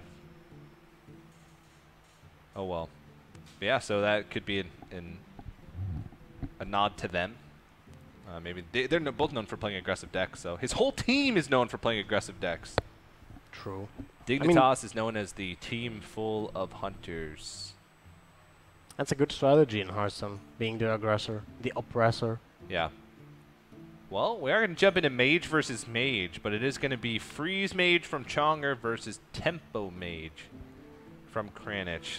[SPEAKER 1] Oh well. Yeah, so that could be an, an a nod to them. Uh, maybe they, they're no, both known for playing aggressive decks. So his whole team is known for playing aggressive decks.
[SPEAKER 2] True.
[SPEAKER 1] Dignitas is known as the team full of hunters.
[SPEAKER 2] That's a good strategy in Hearthstone, being the aggressor, the oppressor.
[SPEAKER 1] Yeah. Well, we are going to jump into Mage versus Mage, but it is going to be Freeze Mage from Chonger versus Tempo Mage from Kranich.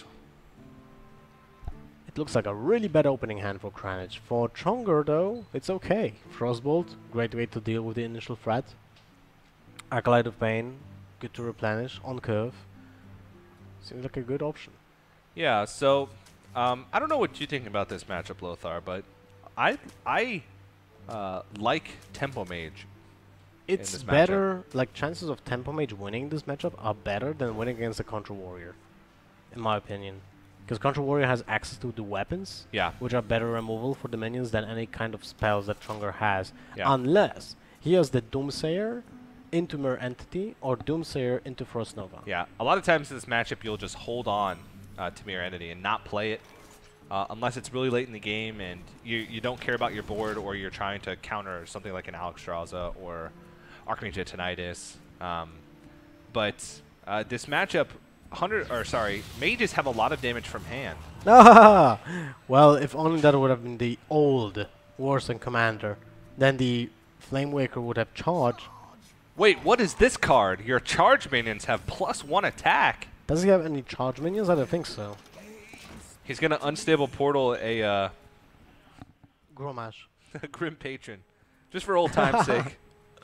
[SPEAKER 2] It looks like a really bad opening hand for Kranich. For Chonger, though, it's okay. Frostbolt, great way to deal with the initial threat. Acolyte of Pain, good to replenish on curve. Seems like a good option.
[SPEAKER 1] Yeah, so um, I don't know what you think about this matchup, Lothar, but I I uh, like Tempo Mage.
[SPEAKER 2] It's
[SPEAKER 1] this matchup.
[SPEAKER 2] better, like chances of Tempo Mage winning this matchup are better than winning against a Contra Warrior, in my opinion. Because Contra Warrior has access to the weapons,
[SPEAKER 1] Yeah.
[SPEAKER 2] which are better removal for the minions than any kind of spells that Chonger has.
[SPEAKER 1] Yeah.
[SPEAKER 2] Unless he has the Doomsayer into Mirror Entity or Doomsayer into Frost Nova.
[SPEAKER 1] Yeah, a lot of times in this matchup, you'll just hold on uh, to Mirror Entity and not play it uh, unless it's really late in the game and you, you don't care about your board or you're trying to counter something like an Alexstrasza or Archmage Tinnitus. Um, but uh, this matchup, hundred or sorry, mages have a lot of damage from hand.
[SPEAKER 2] Ah! Well, if only that would have been the old Warsong Commander, then the Flamewaker would have charged.
[SPEAKER 1] Wait, what is this card? Your charge minions have plus one attack.
[SPEAKER 2] Does he have any charge minions? I don't think so.
[SPEAKER 1] He's gonna unstable portal a uh,
[SPEAKER 2] Gromash.
[SPEAKER 1] Grim Patron, just for old time's sake.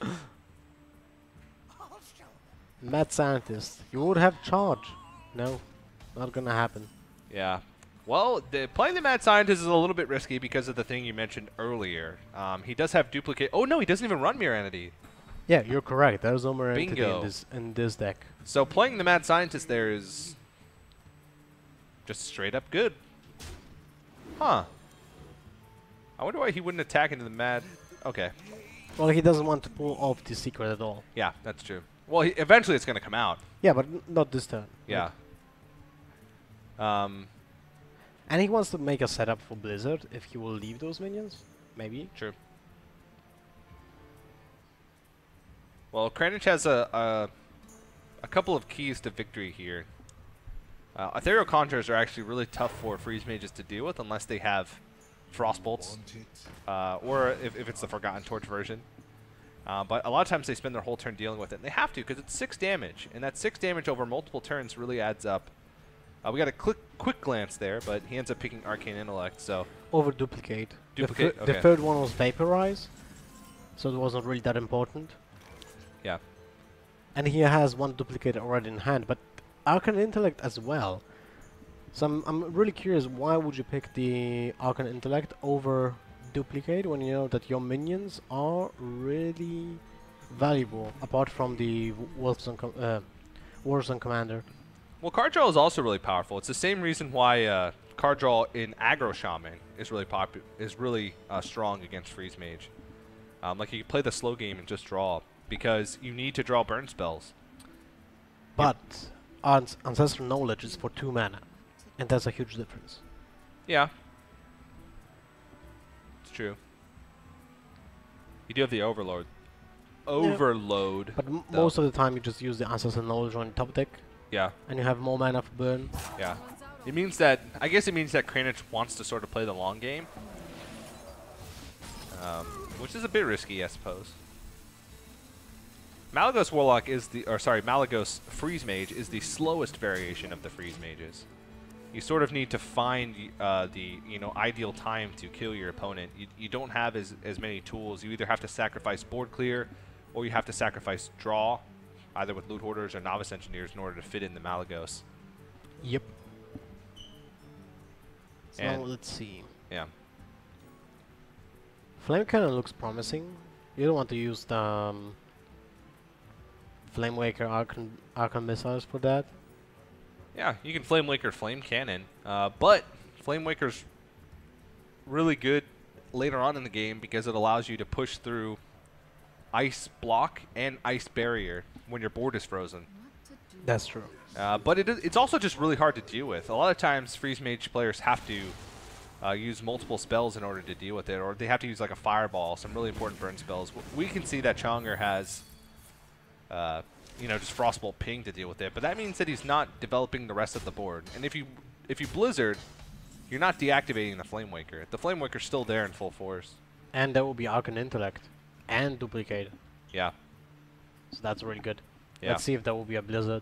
[SPEAKER 2] Mad Scientist. You would have charge. No, not gonna happen.
[SPEAKER 1] Yeah. Well, the, playing the Mad Scientist is a little bit risky because of the thing you mentioned earlier. Um, he does have duplicate. Oh no, he doesn't even run Mirror Entity.
[SPEAKER 2] Yeah, you're correct. There's no Mirror Entity
[SPEAKER 1] Bingo.
[SPEAKER 2] in this in this deck.
[SPEAKER 1] So playing the Mad Scientist there is just straight up good. Huh. I wonder why he wouldn't attack into the Mad. Okay.
[SPEAKER 2] Well, he doesn't want to pull off the secret at all.
[SPEAKER 1] Yeah, that's true. Well, he, eventually it's going to come out.
[SPEAKER 2] Yeah, but n not this turn.
[SPEAKER 1] Yeah. Um,
[SPEAKER 2] And he wants to make a setup for Blizzard if he will leave those minions. Maybe.
[SPEAKER 1] True. Well, Kranich has a, a a couple of keys to victory here. Uh, Ethereal Conjurers are actually really tough for Freeze Mages to deal with unless they have Frostbolts, uh, or if, if it's the Forgotten Torch version. Uh, but a lot of times they spend their whole turn dealing with it, and they have to because it's six damage, and that six damage over multiple turns really adds up. Uh, we got a quick quick glance there, but he ends up picking Arcane Intellect, so...
[SPEAKER 2] Over duplicate.
[SPEAKER 1] Duplicate,
[SPEAKER 2] The,
[SPEAKER 1] okay.
[SPEAKER 2] the third one was Vaporize, so it wasn't really that important.
[SPEAKER 1] Yeah.
[SPEAKER 2] And he has one duplicate already in hand, but Arcane Intellect as well. So I'm, I'm really curious, why would you pick the Arcane Intellect over duplicate when you know that your minions are really valuable, apart from the Wolfson com uh, Warsong Commander?
[SPEAKER 1] Well, card draw is also really powerful. It's the same reason why uh, card draw in Aggro Shaman is really popu is really uh, strong against Freeze Mage. Um, like you can play the slow game and just draw because you need to draw burn spells.
[SPEAKER 2] But Ans Ancestral Knowledge is for two mana, and that's a huge difference.
[SPEAKER 1] Yeah, it's true. You do have the Overload. Overload.
[SPEAKER 2] But m
[SPEAKER 1] though.
[SPEAKER 2] most of the time you just use the Ancestral Knowledge on top deck.
[SPEAKER 1] Yeah.
[SPEAKER 2] And you have more mana for burn.
[SPEAKER 1] Yeah. It means that, I guess it means that Kranich wants to sort of play the long game. Um, which is a bit risky, I suppose. Malygos Warlock is the, or sorry, Malygos Freeze Mage is the slowest variation of the Freeze Mages. You sort of need to find uh, the, you know, ideal time to kill your opponent. You, you don't have as, as many tools. You either have to sacrifice board clear, or you have to sacrifice draw, either with Loot Hoarders or Novice Engineers in order to fit in the Malygos.
[SPEAKER 2] Yep. So
[SPEAKER 1] And
[SPEAKER 2] let's see.
[SPEAKER 1] Yeah.
[SPEAKER 2] Flame Cannon looks promising. You don't want to use the um, Flame Waker Archon, Archon missiles for that.
[SPEAKER 1] Yeah, you can Flame Waker Flame Cannon, uh, but Flame Waker's really good later on in the game because it allows you to push through Ice Block and Ice Barrier when your board is frozen.
[SPEAKER 2] That's true.
[SPEAKER 1] Uh, but it is, it's also just really hard to deal with. A lot of times Freeze Mage players have to uh, use multiple spells in order to deal with it, or they have to use like a Fireball, some really important burn spells. W we can see that Chonger has uh, you know, just Frostbolt Ping to deal with it, but that means that he's not developing the rest of the board. And if you if you Blizzard, you're not deactivating the Flame Waker. The Flame Waker's still there in full force.
[SPEAKER 2] And there will be Archon Intellect and Duplicate.
[SPEAKER 1] Yeah.
[SPEAKER 2] So that's really good.
[SPEAKER 1] Yeah.
[SPEAKER 2] Let's see if there will be a Blizzard.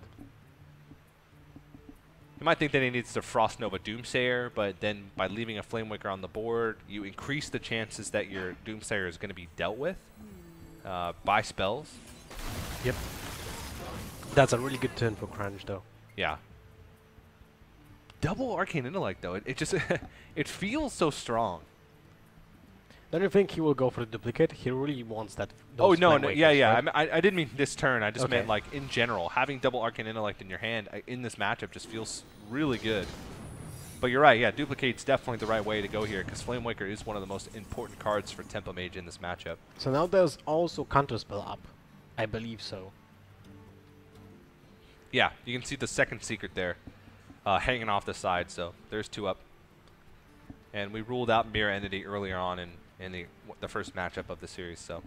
[SPEAKER 1] You might think that he needs to Frost Nova Doomsayer, but then by leaving a Flame Waker on the board, you increase the chances that your Doomsayer is going to be dealt with uh, by spells.
[SPEAKER 2] Yep. That's a really good turn for Crunch, though.
[SPEAKER 1] Yeah. Double Arcane Intellect, though. It, it just it feels so strong.
[SPEAKER 2] Don't you think he will go for the Duplicate? He really wants that.
[SPEAKER 1] Oh,
[SPEAKER 2] those
[SPEAKER 1] no,
[SPEAKER 2] Flame
[SPEAKER 1] no,
[SPEAKER 2] Wakers,
[SPEAKER 1] yeah, yeah.
[SPEAKER 2] right?
[SPEAKER 1] I, I, I didn't mean this turn. I just
[SPEAKER 2] Okay.
[SPEAKER 1] meant, like, in general. Having double Arcane Intellect in your hand uh, in this matchup just feels really good. But you're right, yeah, Duplicate's definitely the right way to go here, because Flame Waker is one of the most important cards for Tempo Mage in this matchup.
[SPEAKER 2] So now there's also Counterspell up. I believe so.
[SPEAKER 1] Yeah, you can see the second secret there uh, hanging off the side, so there's two up. And we ruled out Mirror Entity earlier on in, in the, the first matchup of the series, so...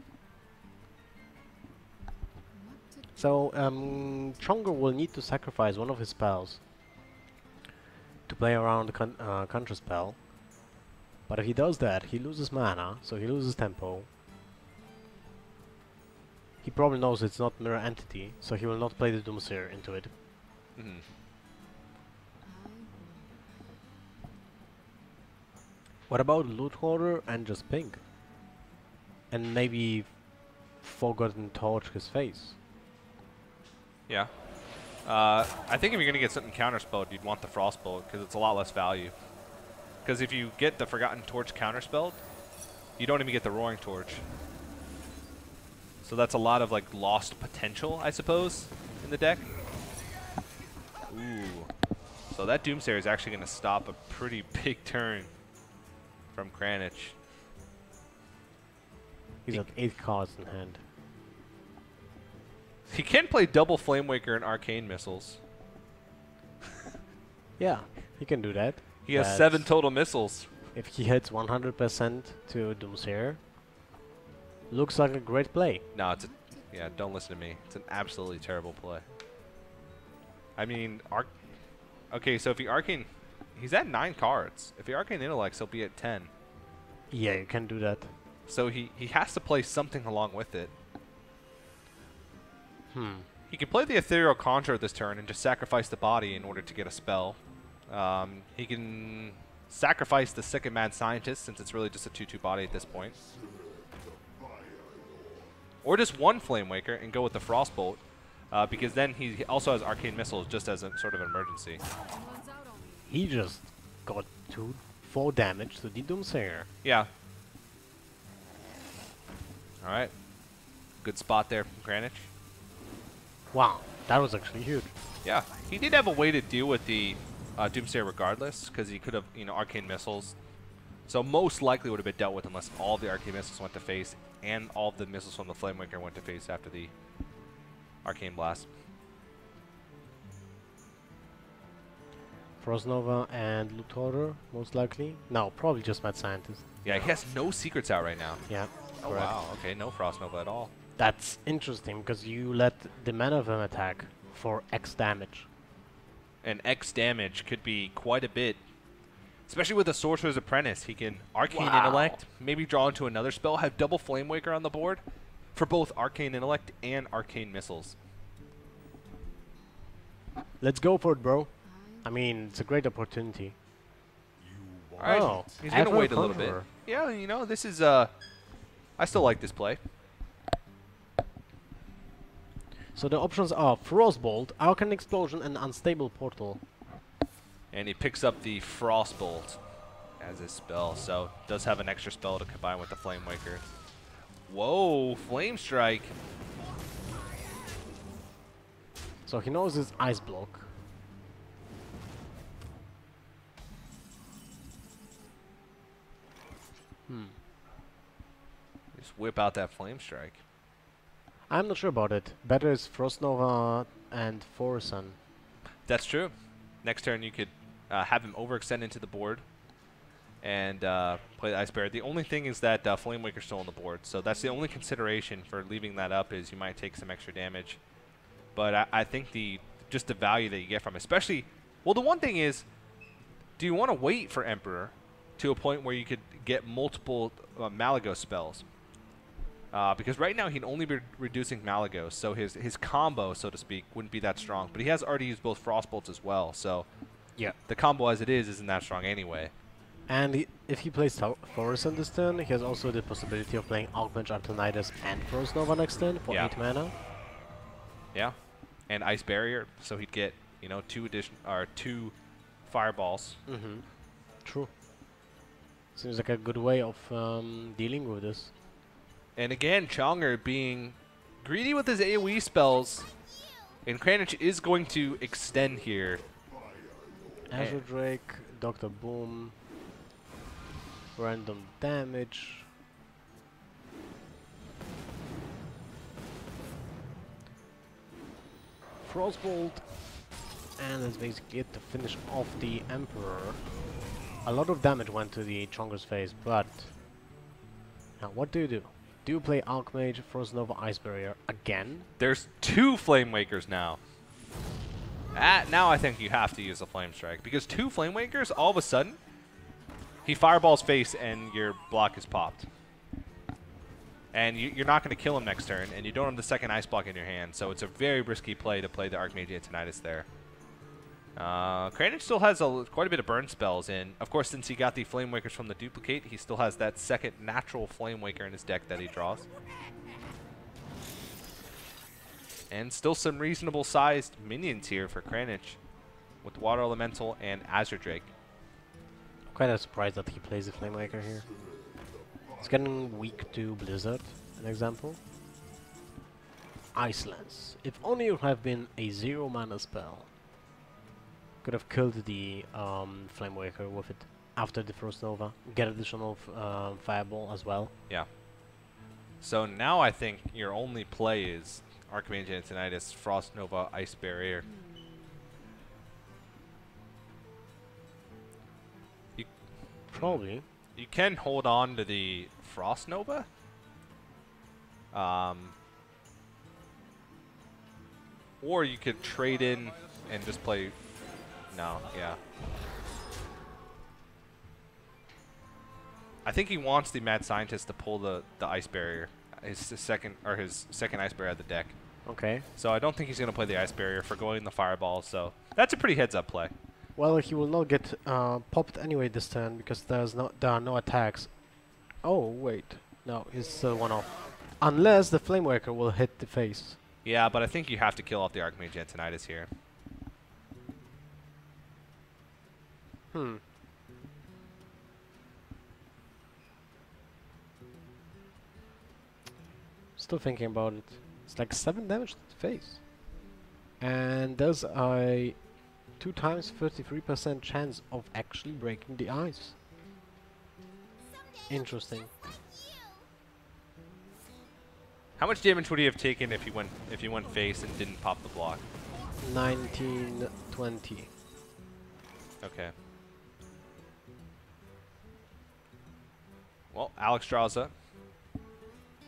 [SPEAKER 2] So, um, Chonger will need to sacrifice one of his spells to play around the con uh, Counterspell. But if he does that, he loses mana, so he loses tempo. He probably knows it's not Mirror Entity, so he will not play the Doomsayer into it.
[SPEAKER 1] Mm-hmm.
[SPEAKER 2] What about Loot Hoarder and just Pink? And maybe Forgotten Torch his face?
[SPEAKER 1] Yeah. Uh, I think if you're going to get something counterspelled, you'd want the Frostbolt, because it's a lot less value. Because if you get the Forgotten Torch counterspelled, you don't even get the Roaring Torch. So that's a lot of like lost potential, I suppose, in the deck. Ooh. So that Doomsayer is actually going to stop a pretty big turn from Kranich.
[SPEAKER 2] He's at eight cards in hand.
[SPEAKER 1] He can play double Flame Waker and Arcane Missiles.
[SPEAKER 2] Yeah, he can do that.
[SPEAKER 1] He has
[SPEAKER 2] That's
[SPEAKER 1] seven total missiles.
[SPEAKER 2] If he hits one hundred percent to Doomsayer, looks like a great play.
[SPEAKER 1] No, it's a, yeah, don't listen to me. It's an absolutely terrible play. I mean, arc. Okay, so if he Arcane, he's at nine cards. If he Arcane Intellects, he'll be at ten.
[SPEAKER 2] Yeah, you can do that.
[SPEAKER 1] So he, he has to play something along with it.
[SPEAKER 2] Hmm.
[SPEAKER 1] He can play the Ethereal Conjurer this turn and just sacrifice the body in order to get a spell. Um, he can sacrifice the second Mad Scientist, since it's really just a two two body at this point. Or just one Flame Waker and go with the Frostbolt, uh, because then he also has Arcane Missiles just as a sort of an emergency.
[SPEAKER 2] He just got two, four damage to the Doomsayer.
[SPEAKER 1] Yeah. All right. Good spot there from Kranich.
[SPEAKER 2] Wow, that was actually huge.
[SPEAKER 1] Yeah, he did have a way to deal with the uh, Doomsayer regardless, because he could have, you know, Arcane Missiles. So most likely would have been dealt with unless all of the Arcane Missiles went to face and all of the missiles from the Flame Waker went to face after the Arcane Blast.
[SPEAKER 2] Frost Nova and Loot Hoarder, most likely. No, probably just Mad Scientist.
[SPEAKER 1] Yeah, he has no secrets out right now.
[SPEAKER 2] Yeah.
[SPEAKER 1] Oh,
[SPEAKER 2] correct.
[SPEAKER 1] wow. Okay, no Frost Nova at all.
[SPEAKER 2] That's interesting because you let the Man of Them attack for X damage.
[SPEAKER 1] and X damage could be quite a bit. Especially with the Sorcerer's Apprentice. He can Arcane
[SPEAKER 2] Wow.
[SPEAKER 1] Intellect, maybe draw into another spell, have double Flame Waker on the board for both Arcane Intellect and Arcane Missiles.
[SPEAKER 2] Let's go for it, bro. I mean, it's a great opportunity.
[SPEAKER 1] All right,
[SPEAKER 2] Oh,
[SPEAKER 1] he's going to
[SPEAKER 2] Ever
[SPEAKER 1] wait a little bit.
[SPEAKER 2] Conjurer.
[SPEAKER 1] Yeah, you know, this is, uh, I still like this play.
[SPEAKER 2] So the options are Frostbolt, Arcane Explosion, and Unstable Portal.
[SPEAKER 1] And he picks up the Frostbolt as his spell, so does have an extra spell to combine with the Flame Waker. Whoa, Flame Strike.
[SPEAKER 2] So he knows his Ice Block. Hmm.
[SPEAKER 1] Just whip out that Flame Strike.
[SPEAKER 2] I'm not sure about it. Better is Frost Nova and Forsun.
[SPEAKER 1] That's true. Next turn you could uh, have him overextend into the board and uh, play the Ice Barrier. The only thing is that uh, Flame Waker's still on the board, so that's the only consideration for leaving that up is you might take some extra damage. But I, I think the just the value that you get from it, especially, well, the one thing is, do you want to wait for Emperor to a point where you could get multiple uh, Malagos spells? Uh, because right now he'd only be reducing Malagos, so his his combo, so to speak, wouldn't be that strong. But he has already used both Frostbolts as well, so
[SPEAKER 2] Yeah.
[SPEAKER 1] the combo as it is isn't that strong anyway.
[SPEAKER 2] And he, if he plays Forsun this turn, he has also the possibility of playing Archmage Antonidas and Frost Nova next turn for
[SPEAKER 1] Yeah.
[SPEAKER 2] eight mana.
[SPEAKER 1] Yeah, and Ice Barrier, so he'd get you know two addition or two fireballs.
[SPEAKER 2] Mm-hmm. True. Seems like a good way of um, dealing with this.
[SPEAKER 1] And again, Chonger being greedy with his AoE spells, and Kranich is going to extend here.
[SPEAKER 2] Azure Drake, Doctor Boom, random damage. Frostbolt, and that's basically it to finish off the Emperor. A lot of damage went to the Chonger's face, but now what do you do? Do you play Archmage, Frost Nova, Ice Barrier again?
[SPEAKER 1] There's two Flame Wakers now. Ah, now I think you have to use a Flame Strike, because two Flame Wakers, all of a sudden, he fireballs face and your block is popped. And you, you're not going to kill him next turn, and you don't have the second Ice Block in your hand, so it's a very risky play to play the Archmage Antonidas there. Uh, Kranich still has a, quite a bit of burn spells, and of course, since he got the Flame Wakers from the duplicate, he still has that second natural Flame Waker in his deck that he draws. And still some reasonable sized minions here for Kranich with Water Elemental and Azure Drake.
[SPEAKER 2] Quite a surprise that he plays a Flame Waker here. It's getting weak to Blizzard, an example. Ice Lance. If only you have been a zero mana spell. Could have killed the um, Flame Waker with it after the Frost Nova. Get additional f uh, Fireball as well.
[SPEAKER 1] Yeah. So now I think your only play is Archmage Antonidas, Frost Nova, Ice Barrier. You,
[SPEAKER 2] Probably.
[SPEAKER 1] you can hold on to the Frost Nova. Um, or you could trade in and just play... No, yeah. I think he wants the Mad Scientist to pull the, the Ice Barrier. His second or his second Ice Barrier at the deck.
[SPEAKER 2] Okay.
[SPEAKER 1] So I don't think he's going to play the Ice Barrier for going the Fireball, so that's a pretty heads-up play.
[SPEAKER 2] Well, he will not get uh, popped anyway this turn because there's no there are no attacks. Oh wait, no, he's still one off. Unless the Flame Waker will hit the face.
[SPEAKER 1] Yeah, but I think you have to kill off the Archmage Antonidas here.
[SPEAKER 2] Hmm. Still thinking about it. It's like seven damage to the face. And there's a two times thirty-three percent chance of actually breaking the ice. Interesting.
[SPEAKER 1] How much damage would he have taken if he went if he went face and didn't pop the block?
[SPEAKER 2] nineteen twenty.
[SPEAKER 1] Okay. Well, Alexstrasza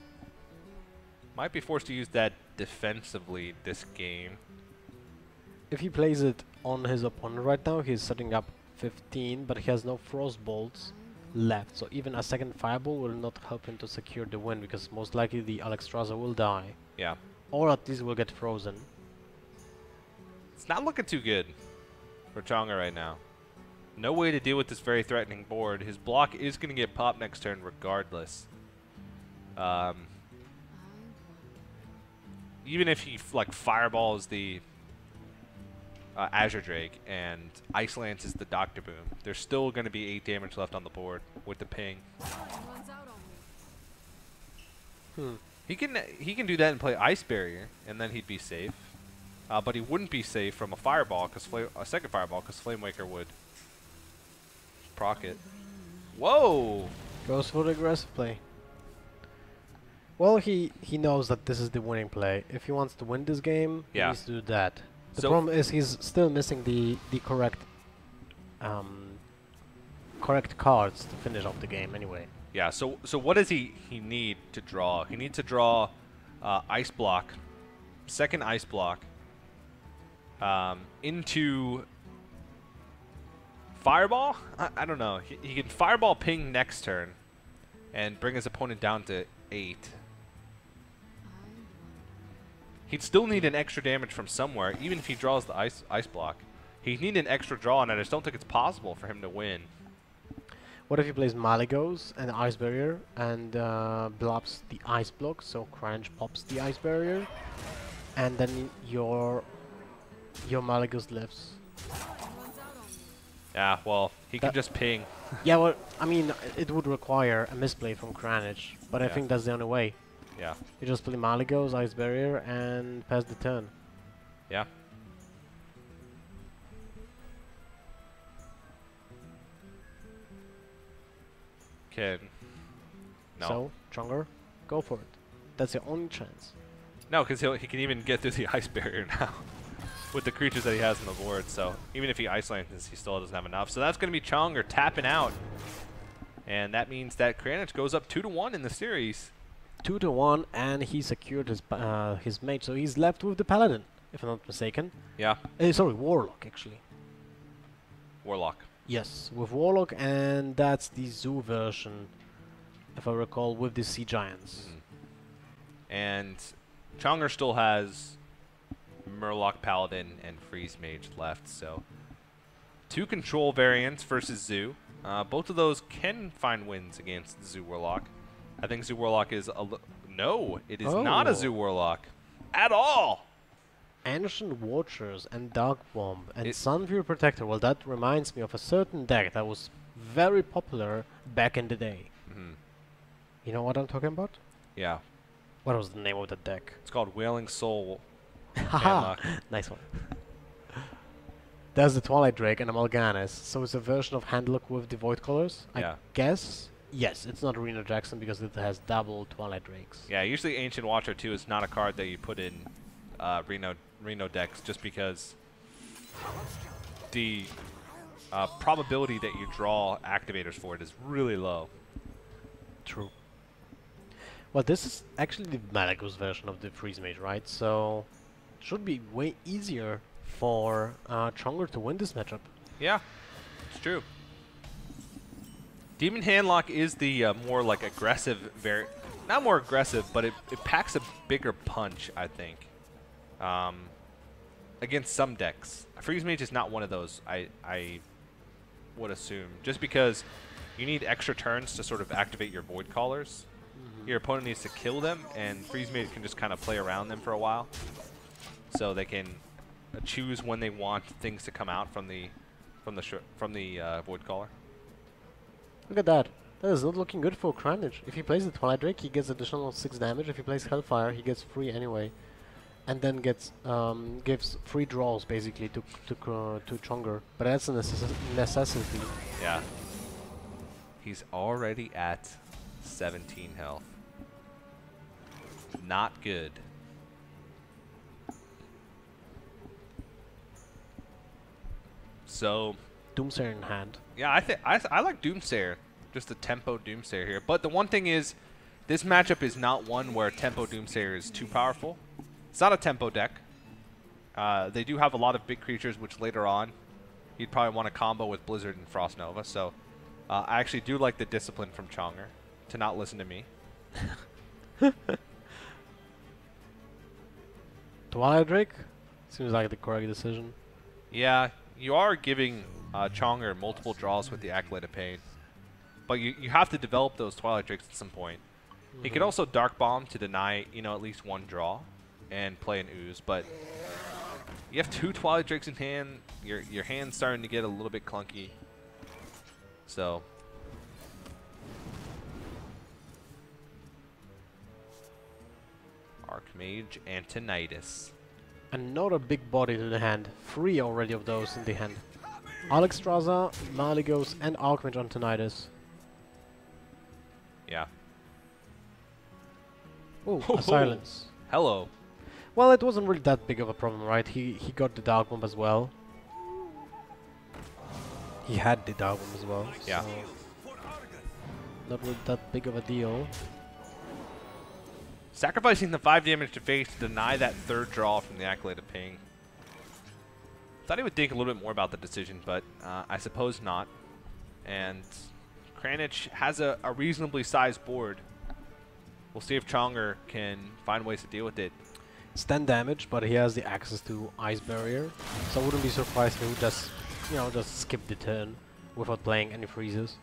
[SPEAKER 1] might be forced to use that defensively this game.
[SPEAKER 2] if he plays it on his opponent right now, he's setting up fifteen, but he has no frost bolts left. So even a second fireball will not help him to secure the win, because most likely the Alexstrasza will die.
[SPEAKER 1] Yeah.
[SPEAKER 2] Or at least will get frozen.
[SPEAKER 1] It's not looking too good for Chang'e right now. No way to deal with this very threatening board. His block is going to get popped next turn regardless. Um, even if he f like fireballs the uh, Azure Drake and Ice Lances the Doctor Boom, there's still going to be eight damage left on the board with the ping.
[SPEAKER 2] Hmm.
[SPEAKER 1] He can he can do that and play Ice Barrier, and then he'd be safe. Uh, but he wouldn't be safe from a fireball, because a second fireball, because Flame Waker would proc it. Whoa!
[SPEAKER 2] Goes for the aggressive play. Well, he he knows that this is the winning play. If he wants to win this game,
[SPEAKER 1] Yeah.
[SPEAKER 2] he needs to do that. The
[SPEAKER 1] So
[SPEAKER 2] problem is he's still missing the the correct um correct cards to finish off the game anyway.
[SPEAKER 1] yeah. So so what does he he need to draw? He needs to draw uh, Ice Block, second Ice Block, um, into Fireball. I, I don't know. He, he can Fireball ping next turn, and bring his opponent down to eight. He'd still need an extra damage from somewhere, even if he draws the ice ice block. He'd need an extra draw, and I just don't think it's possible for him to win.
[SPEAKER 2] What if he plays Malygos and Ice Barrier and uh, blobs the Ice Block, so Crunch pops the Ice Barrier, and then your your Malygos lives.
[SPEAKER 1] Yeah, well, he can
[SPEAKER 2] That-
[SPEAKER 1] just ping.
[SPEAKER 2] Yeah, well, I mean, it would require a misplay from Kranich, but I
[SPEAKER 1] Yeah.
[SPEAKER 2] think that's the only way.
[SPEAKER 1] Yeah,
[SPEAKER 2] You just play Malygos, Ice Barrier, and pass the turn.
[SPEAKER 1] yeah. Can no,
[SPEAKER 2] So, Stronger, go for it. That's your only chance.
[SPEAKER 1] no, because he he can even get through the ice barrier now with the creatures that he has on the board. So even if he ice lances, he still doesn't have enough. So that's going to be Chang'e tapping out, and that means that Kranich goes up two to one in the series.
[SPEAKER 2] Two to one, and he secured his pa- uh, his mate, so he's left with the Paladin, if I'm not mistaken.
[SPEAKER 1] Yeah,
[SPEAKER 2] Uh, sorry, Warlock, actually.
[SPEAKER 1] Warlock.
[SPEAKER 2] Yes, with Warlock, and that's the Zoo version, if I recall, with the Sea Giants.
[SPEAKER 1] And Chang'e still has Murloc Paladin and Freeze Mage left, so two control variants versus Zoo. Uh, both of those can find wins against Zoo Warlock. I think Zoo Warlock is a l no, it is not a
[SPEAKER 2] Oh.
[SPEAKER 1] Zoo Warlock at all.
[SPEAKER 2] Ancient Watchers and Dark Bomb and
[SPEAKER 1] It-
[SPEAKER 2] Sunfury Protector. Well, that reminds me of a certain deck that was very popular back in the day.
[SPEAKER 1] Mhm.
[SPEAKER 2] You know what I'm talking about?
[SPEAKER 1] Yeah,
[SPEAKER 2] What was the name of the deck?
[SPEAKER 1] it's called Wailing Soul.
[SPEAKER 2] Haha, nice one. There's the Twilight Drake and a Mal'Ganis, so it's a version of Handlock with the Void Colors.
[SPEAKER 1] Yeah.
[SPEAKER 2] I guess. Yes, it's not Reno Jackson because it has double Twilight Drakes.
[SPEAKER 1] Yeah, usually Ancient Watcher two is not a card that you put in uh, Reno Reno decks, just because the uh, probability that you draw activators for it is really low.
[SPEAKER 2] True. Well, this is actually the Malygos version of the Freeze Mage, right? So, it should be way easier for uh, Chang'e to win this matchup.
[SPEAKER 1] Yeah, it's true. Demon Handlock is the uh, more like aggressive, very not more aggressive, but it, it packs a bigger punch, I think, um, against some decks. Freeze Mage is not one of those, I, I would assume, just because you need extra turns to sort of activate your Void Callers.
[SPEAKER 2] Mm-hmm.
[SPEAKER 1] Your opponent needs to kill them, and Freeze Mage can just kind of play around them for a while, so they can uh, choose when they want things to come out from the from the sh from the uh, Void Caller.
[SPEAKER 2] Look at that. That is not looking good for Kranich. If he plays the Twilight Drake, he gets additional six damage. If he plays Hellfire, he gets free anyway. And then gets um, gives free draws basically to to uh, to Chang'e. But that's a necess necessity.
[SPEAKER 1] Yeah. He's already at seventeen health. Not good. So,
[SPEAKER 2] Doomsayer in hand.
[SPEAKER 1] yeah, I think I, th I like Doomsayer, just a tempo Doomsayer here. But the one thing is, this matchup is not one where tempo Doomsayer is too powerful. It's not a tempo deck. Uh, they do have a lot of big creatures, which later on he'd probably want to combo with Blizzard and Frost Nova. So uh, I actually do like the discipline from Chonger to not listen to me.
[SPEAKER 2] Twilight Drake? Seems like the correct decision.
[SPEAKER 1] Yeah, you are giving uh, Chonger multiple draws with the Acolyte of Pain. But you, you have to develop those Twilight Drakes at some point. Mm-hmm. He could also Dark Bomb to deny, you know, at least one draw and play an Ooze, but you have two Twilight Drakes in hand. Your your hand's starting to get a little bit clunky. So Archmage Antonidas.
[SPEAKER 2] Another big body to the hand. Three already of those in the hand. Alexstrasza, Malygos, and Archmage Antonidas.
[SPEAKER 1] Yeah.
[SPEAKER 2] Oh, a silence.
[SPEAKER 1] Hello.
[SPEAKER 2] Well, it wasn't really that big of a problem, right? He he got the Dark Bomb as well. He had the Dark Bomb as well.
[SPEAKER 1] Yeah.
[SPEAKER 2] So not really that big of a deal.
[SPEAKER 1] Sacrificing the five damage to face to deny that third draw from the Acolyte of Pain. Thought he would think a little bit more about the decision, but uh, I suppose not. And Kranich has a, a reasonably sized board. We'll see if Chonger can find ways to deal with it.
[SPEAKER 2] It's ten damage, but he has the access to Ice Barrier, so I wouldn't be surprised if he would just, you know, just skip the turn without playing any freezes.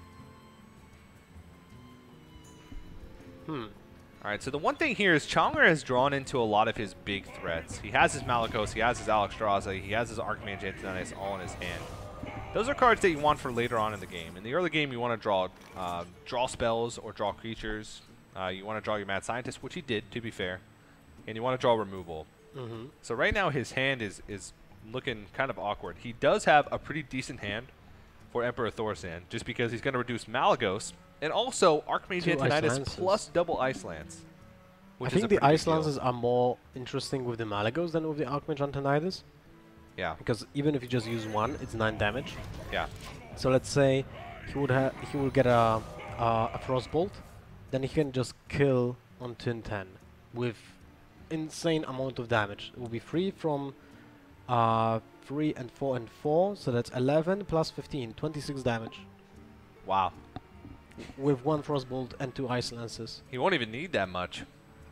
[SPEAKER 2] Hmm.
[SPEAKER 1] Alright, so the one thing here is Chonger has drawn into a lot of his big threats. He has his Malygos, he has his Alexstrasza, he has his Archmage Antonidas all in his hand. Those are cards that you want for later on in the game. In the early game, you want to draw uh, draw spells or draw creatures. Uh, you want to draw your Mad Scientist, which he did, to be fair. And you want to draw removal.
[SPEAKER 2] Mm-hmm.
[SPEAKER 1] So right now his hand is, is looking kind of awkward. He does have a pretty decent hand for Emperor Thaurissan, just because he's going to reduce Malygos, and also Archmage
[SPEAKER 2] Two
[SPEAKER 1] Antonidas
[SPEAKER 2] Ice
[SPEAKER 1] plus double Ice Lance.
[SPEAKER 2] I
[SPEAKER 1] Which
[SPEAKER 2] think
[SPEAKER 1] is a
[SPEAKER 2] the
[SPEAKER 1] pretty
[SPEAKER 2] Ice
[SPEAKER 1] big deal.
[SPEAKER 2] Lances are more interesting with the Malygos than with the Archmage Antonidas.
[SPEAKER 1] Yeah,
[SPEAKER 2] Because even if you just use one, it's nine damage.
[SPEAKER 1] yeah.
[SPEAKER 2] So let's say he would have he would get a uh, a Frostbolt, then he can just kill on turn ten with insane amount of damage. It will be free from uh, three and four and four, so that's eleven plus fifteen, twenty-six damage
[SPEAKER 1] Wow.
[SPEAKER 2] with one Frostbolt and two Ice Lances.
[SPEAKER 1] He won't even need that much.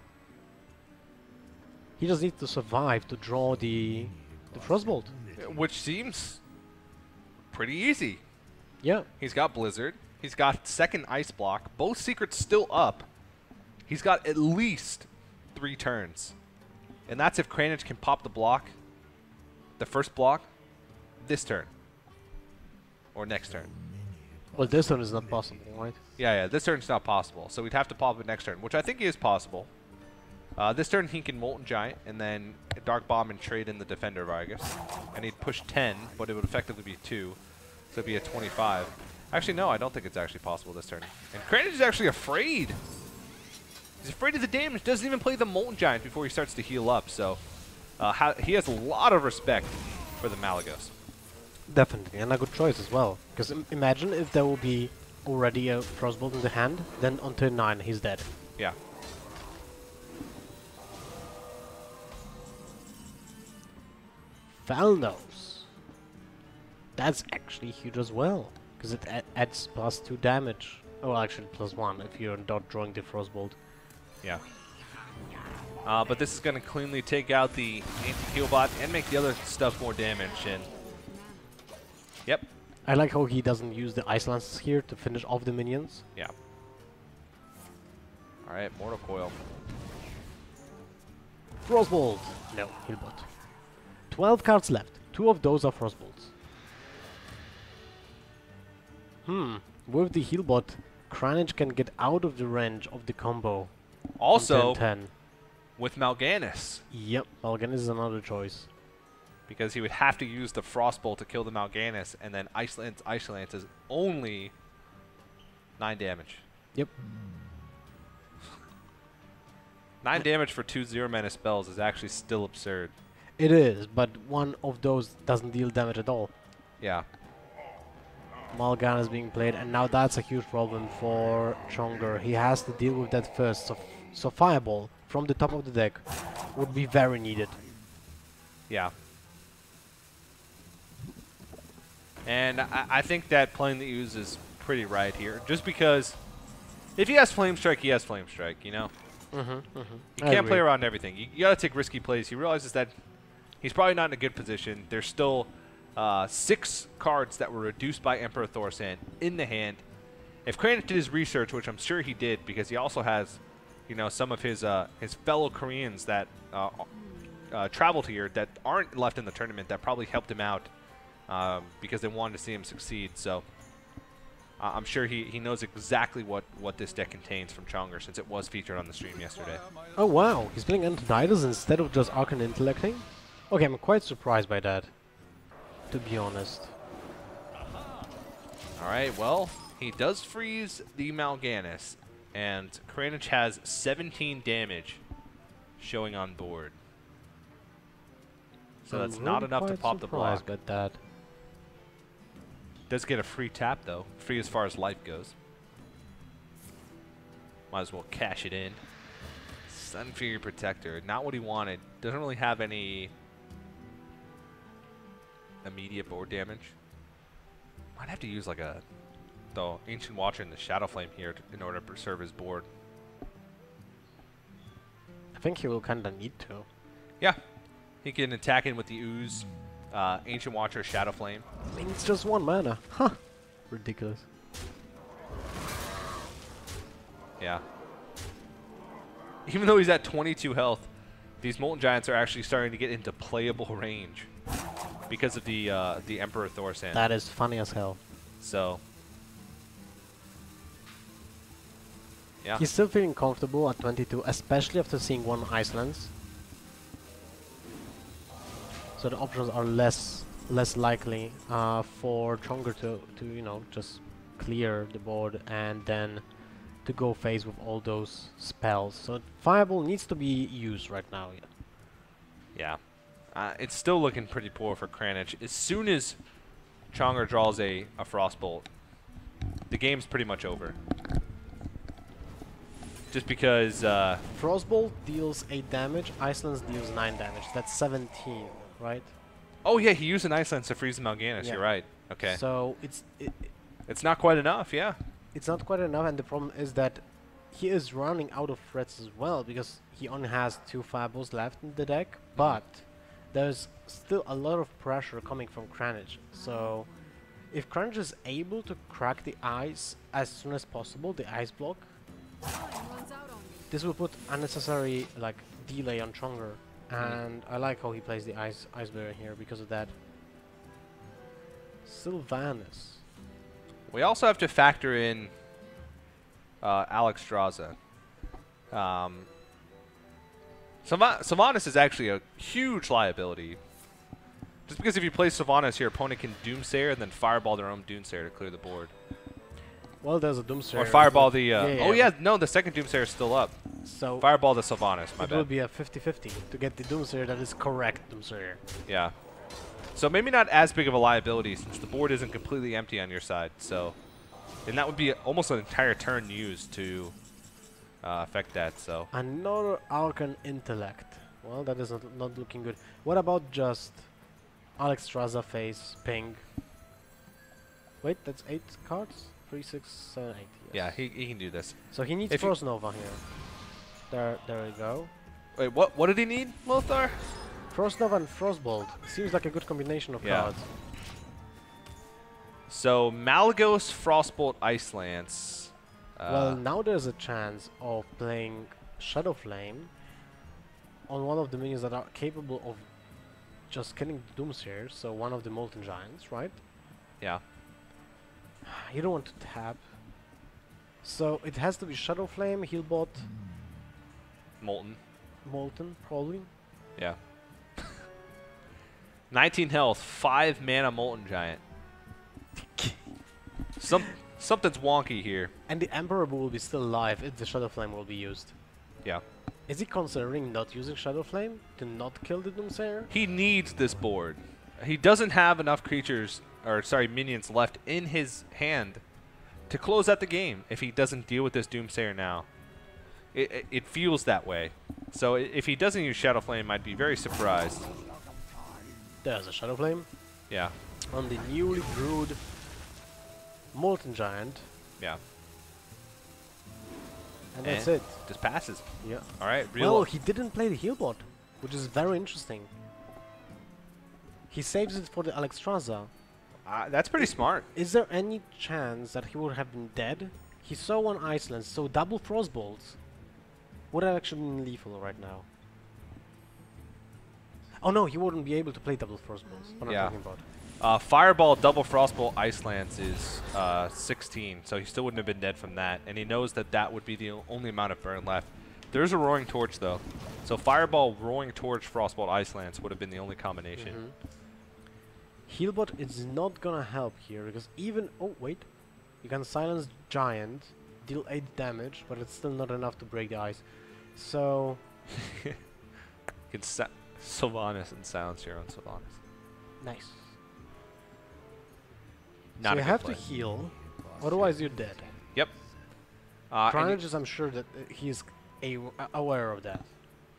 [SPEAKER 2] He just needs to survive to draw the the Frostbolt.
[SPEAKER 1] Which seems pretty easy.
[SPEAKER 2] Yeah.
[SPEAKER 1] He's got Blizzard. He's got second Ice Block. Both secrets still up. He's got at least three turns. And that's if Kranich can pop the block, the first block, this turn. Or next turn.
[SPEAKER 2] Well, this one is not possible, right?
[SPEAKER 1] Yeah, yeah, this turn's not possible. So we'd have to pop it next turn, which I think is possible. Uh, this turn he can Molten Giant and then Dark Bomb and trade in the Defender Vargas. And he'd push ten, but it would effectively be two. So it'd be a twenty-five. Actually, no, I don't think it's actually possible this turn. And Kranich is actually afraid. He's afraid of the damage. Doesn't even play the Molten Giant before he starts to heal up. So uh, ha he has a lot of respect for the Malygos.
[SPEAKER 2] Definitely, and a good choice as well. Because Im imagine if there will be already a Frostbolt in the hand, then on turn nine he's dead.
[SPEAKER 1] Yeah.
[SPEAKER 2] Falnos. That's actually huge as well, because it a adds plus two damage. Oh, actually plus one if you're not drawing the Frostbolt.
[SPEAKER 1] Yeah. Uh, but this is going to cleanly take out the anti-heal bot and make the other stuff more damage. And yep.
[SPEAKER 2] I like how he doesn't use the Ice Lances here to finish off the minions.
[SPEAKER 1] Yeah. All right, Mortal Coil.
[SPEAKER 2] Frostbolt! No, Healbot. twelve cards left. Two of those are Frostbolts. Hmm. With the Healbot, Kranich can get out of the range of the combo.
[SPEAKER 1] Also,
[SPEAKER 2] on turn ten.
[SPEAKER 1] with Mal'Ganis,
[SPEAKER 2] Yep, Mal'Ganis is another choice.
[SPEAKER 1] because he would have to use the Frostbolt to kill the Mal'Ganis, and then Ice Lance, Ice Lance is only nine damage.
[SPEAKER 2] Yep.
[SPEAKER 1] Nine damage for two zero mana spells is actually still absurd.
[SPEAKER 2] It is, but one of those doesn't deal damage at all.
[SPEAKER 1] Yeah.
[SPEAKER 2] Mal'Ganis is being played, and now that's a huge problem for Chonger. He has to deal with that first, so, f so Fireball from the top of the deck would be very needed.
[SPEAKER 1] Yeah. And I, I think that playing the Ooze is pretty right here. Just because if he has Flame Strike, he has Flame Strike, you know?
[SPEAKER 2] Mm-hmm, mm-hmm.
[SPEAKER 1] You can't play around everything. You, you got to take risky plays. He realizes that he's probably not in a good position. There's still uh, six cards that were reduced by Emperor Thorsan in the hand. If Kranich did his research, which I'm sure he did, because he also has, you know, some of his uh, his fellow Koreans that uh, uh, traveled here that aren't left in the tournament that probably helped him out um, because they wanted to see him succeed. So uh, I'm sure he, he knows exactly what, what this deck contains from Chonger, since it was featured on the stream yesterday.
[SPEAKER 2] Oh wow, he's playing Antonidas instead of just Arcane Intellecting? Okay, I'm quite surprised by that, to be honest.
[SPEAKER 1] Alright, well, he does freeze the Mal'Ganis, and Kranich has seventeen damage showing on board. So
[SPEAKER 2] I'm
[SPEAKER 1] that's
[SPEAKER 2] really
[SPEAKER 1] not enough to
[SPEAKER 2] quite
[SPEAKER 1] pop the block.
[SPEAKER 2] surprised by that.
[SPEAKER 1] Does get a free tap, though. Free as far as life goes. Might as well cash it in. Sunfury Protector. Not what he wanted. Doesn't really have any immediate board damage. Might have to use like a the Ancient Watcher and the Shadow Flame here to, in order to preserve his board.
[SPEAKER 2] I think he will kinda need to.
[SPEAKER 1] Yeah. He can attack in with the Ooze, uh, Ancient Watcher, Shadow Flame.
[SPEAKER 2] I mean, it's just one mana. Huh. Ridiculous.
[SPEAKER 1] Yeah. Even though he's at twenty-two health, these Molten Giants are actually starting to get into playable range because of the uh, the Emperor Thorsan.
[SPEAKER 2] That is funny as hell.
[SPEAKER 1] So, yeah.
[SPEAKER 2] He's still feeling comfortable at twenty-two, especially after seeing one Icelands. So the options are less less likely uh, for Chonger to, to, you know, just clear the board and then to go face with all those spells. So Fireball needs to be used right now. Yeah.
[SPEAKER 1] Yeah. Uh, it's still looking pretty poor for Kranich. As soon as Chonger draws a, a Frostbolt, the game's pretty much over. Just because... Uh,
[SPEAKER 2] Frostbolt deals eight damage, Iceland's deals nine damage. That's seventeen, right?
[SPEAKER 1] oh, yeah, he used an Iceland to freeze the Mal'Ganis.
[SPEAKER 2] Yeah.
[SPEAKER 1] You're right. Okay.
[SPEAKER 2] So it's it,
[SPEAKER 1] It's not quite enough, yeah.
[SPEAKER 2] it's not quite enough, and the problem is that he is running out of threats as well, because he only has two Fireballs left in the deck, but there's still a lot of pressure coming from Kranich. So if Kranich is able to crack the ice as soon as possible, the ice block, this will put unnecessary like delay on Chonger. And I like how he plays the ice ice barrier here because of that. Sylvanas.
[SPEAKER 1] We also have to factor in uh, Alexstrasza. Um, Sylva Sylvanas is actually a huge liability. Just because if you play Sylvanas, your opponent can Doomsayer and then Fireball their own Doomsayer to clear the board.
[SPEAKER 2] Well, there's a Doomsayer.
[SPEAKER 1] Or Fireball the... Uh,
[SPEAKER 2] yeah, yeah,
[SPEAKER 1] oh yeah, no, the second Doomsayer is still up.
[SPEAKER 2] So
[SPEAKER 1] Fireball the Sylvanas, my
[SPEAKER 2] it
[SPEAKER 1] bad.
[SPEAKER 2] will be a fifty fifty to get the Doomsayer that is correct Doomsayer.
[SPEAKER 1] Yeah. So maybe not as big of a liability since the board isn't completely empty on your side. So, and that would be almost an entire turn used to uh, affect that. So
[SPEAKER 2] Another Arcane Intellect. Well, that is not, not looking good. What about just Alexstrasza face ping? Wait, that's eight cards? Three, six, seven, eight. Yes.
[SPEAKER 1] yeah, he, he can do this.
[SPEAKER 2] So he needs
[SPEAKER 1] If
[SPEAKER 2] Frost Nova here. There, there we go.
[SPEAKER 1] Wait, what? What did he need, Lothar?
[SPEAKER 2] Frost Nova and Frostbolt seems like a good combination of
[SPEAKER 1] Yeah.
[SPEAKER 2] cards.
[SPEAKER 1] So Malygos, Frostbolt, Ice Lance. Uh,
[SPEAKER 2] Well, now there's a chance of playing Shadow Flame on one of the minions that are capable of just killing Doomsayer, so one of the Molten Giants, right?
[SPEAKER 1] yeah.
[SPEAKER 2] You don't want to tap. So it has to be Shadow Flame, Healbot,
[SPEAKER 1] Molten.
[SPEAKER 2] Molten, probably.
[SPEAKER 1] Yeah. nineteen health, five mana Molten Giant. Some something's wonky here.
[SPEAKER 2] And the Emperor will be still alive if the Shadow Flame will be used.
[SPEAKER 1] Yeah.
[SPEAKER 2] Is he considering not using Shadow Flame to not kill the Doomsayer?
[SPEAKER 1] He needs this board. He doesn't have enough creatures, or sorry, minions left in his hand to close out the game if he doesn't deal with this Doomsayer now. It, it, it feels that way. So i if he doesn't use Shadow Flame, I'd be very surprised.
[SPEAKER 2] There's a Shadow Flame.
[SPEAKER 1] Yeah.
[SPEAKER 2] On the newly brewed Molten Giant.
[SPEAKER 1] Yeah.
[SPEAKER 2] And
[SPEAKER 1] Eh,
[SPEAKER 2] that's it.
[SPEAKER 1] Just passes.
[SPEAKER 2] Yeah.
[SPEAKER 1] All right. Real.
[SPEAKER 2] Well, he didn't play the heal bot, which is very interesting. He saves it for the Alexstrasza.
[SPEAKER 1] uh, that's pretty smart.
[SPEAKER 2] Is there any chance that he would have been dead? He saw one Iceland, so double Frostbolts would have actually been lethal right now. Oh no, he wouldn't be able to play double Frostbolts. What
[SPEAKER 1] Yeah.
[SPEAKER 2] I'm talking about.
[SPEAKER 1] Uh, Fireball double Frostbolt Ice Lance is uh, sixteen, so he still wouldn't have been dead from that, and he knows that that would be the o- only amount of burn left. There's a Roaring Torch though, so Fireball, Roaring Torch, Frostbolt Ice Lance would have been the only combination.
[SPEAKER 2] Mm-hmm. Healbot is not gonna help here because even oh wait, you can silence Giant, deal eight damage, but it's still not enough to break the ice. So
[SPEAKER 1] You can sa Sylvanas and silence your own Sylvanas.
[SPEAKER 2] nice.
[SPEAKER 1] Not
[SPEAKER 2] so
[SPEAKER 1] a
[SPEAKER 2] you
[SPEAKER 1] good
[SPEAKER 2] have
[SPEAKER 1] play.
[SPEAKER 2] to heal, otherwise you're dead.
[SPEAKER 1] Yep. Uh, and y-
[SPEAKER 2] Cryonis, I'm sure that uh, he's a uh, aware of that.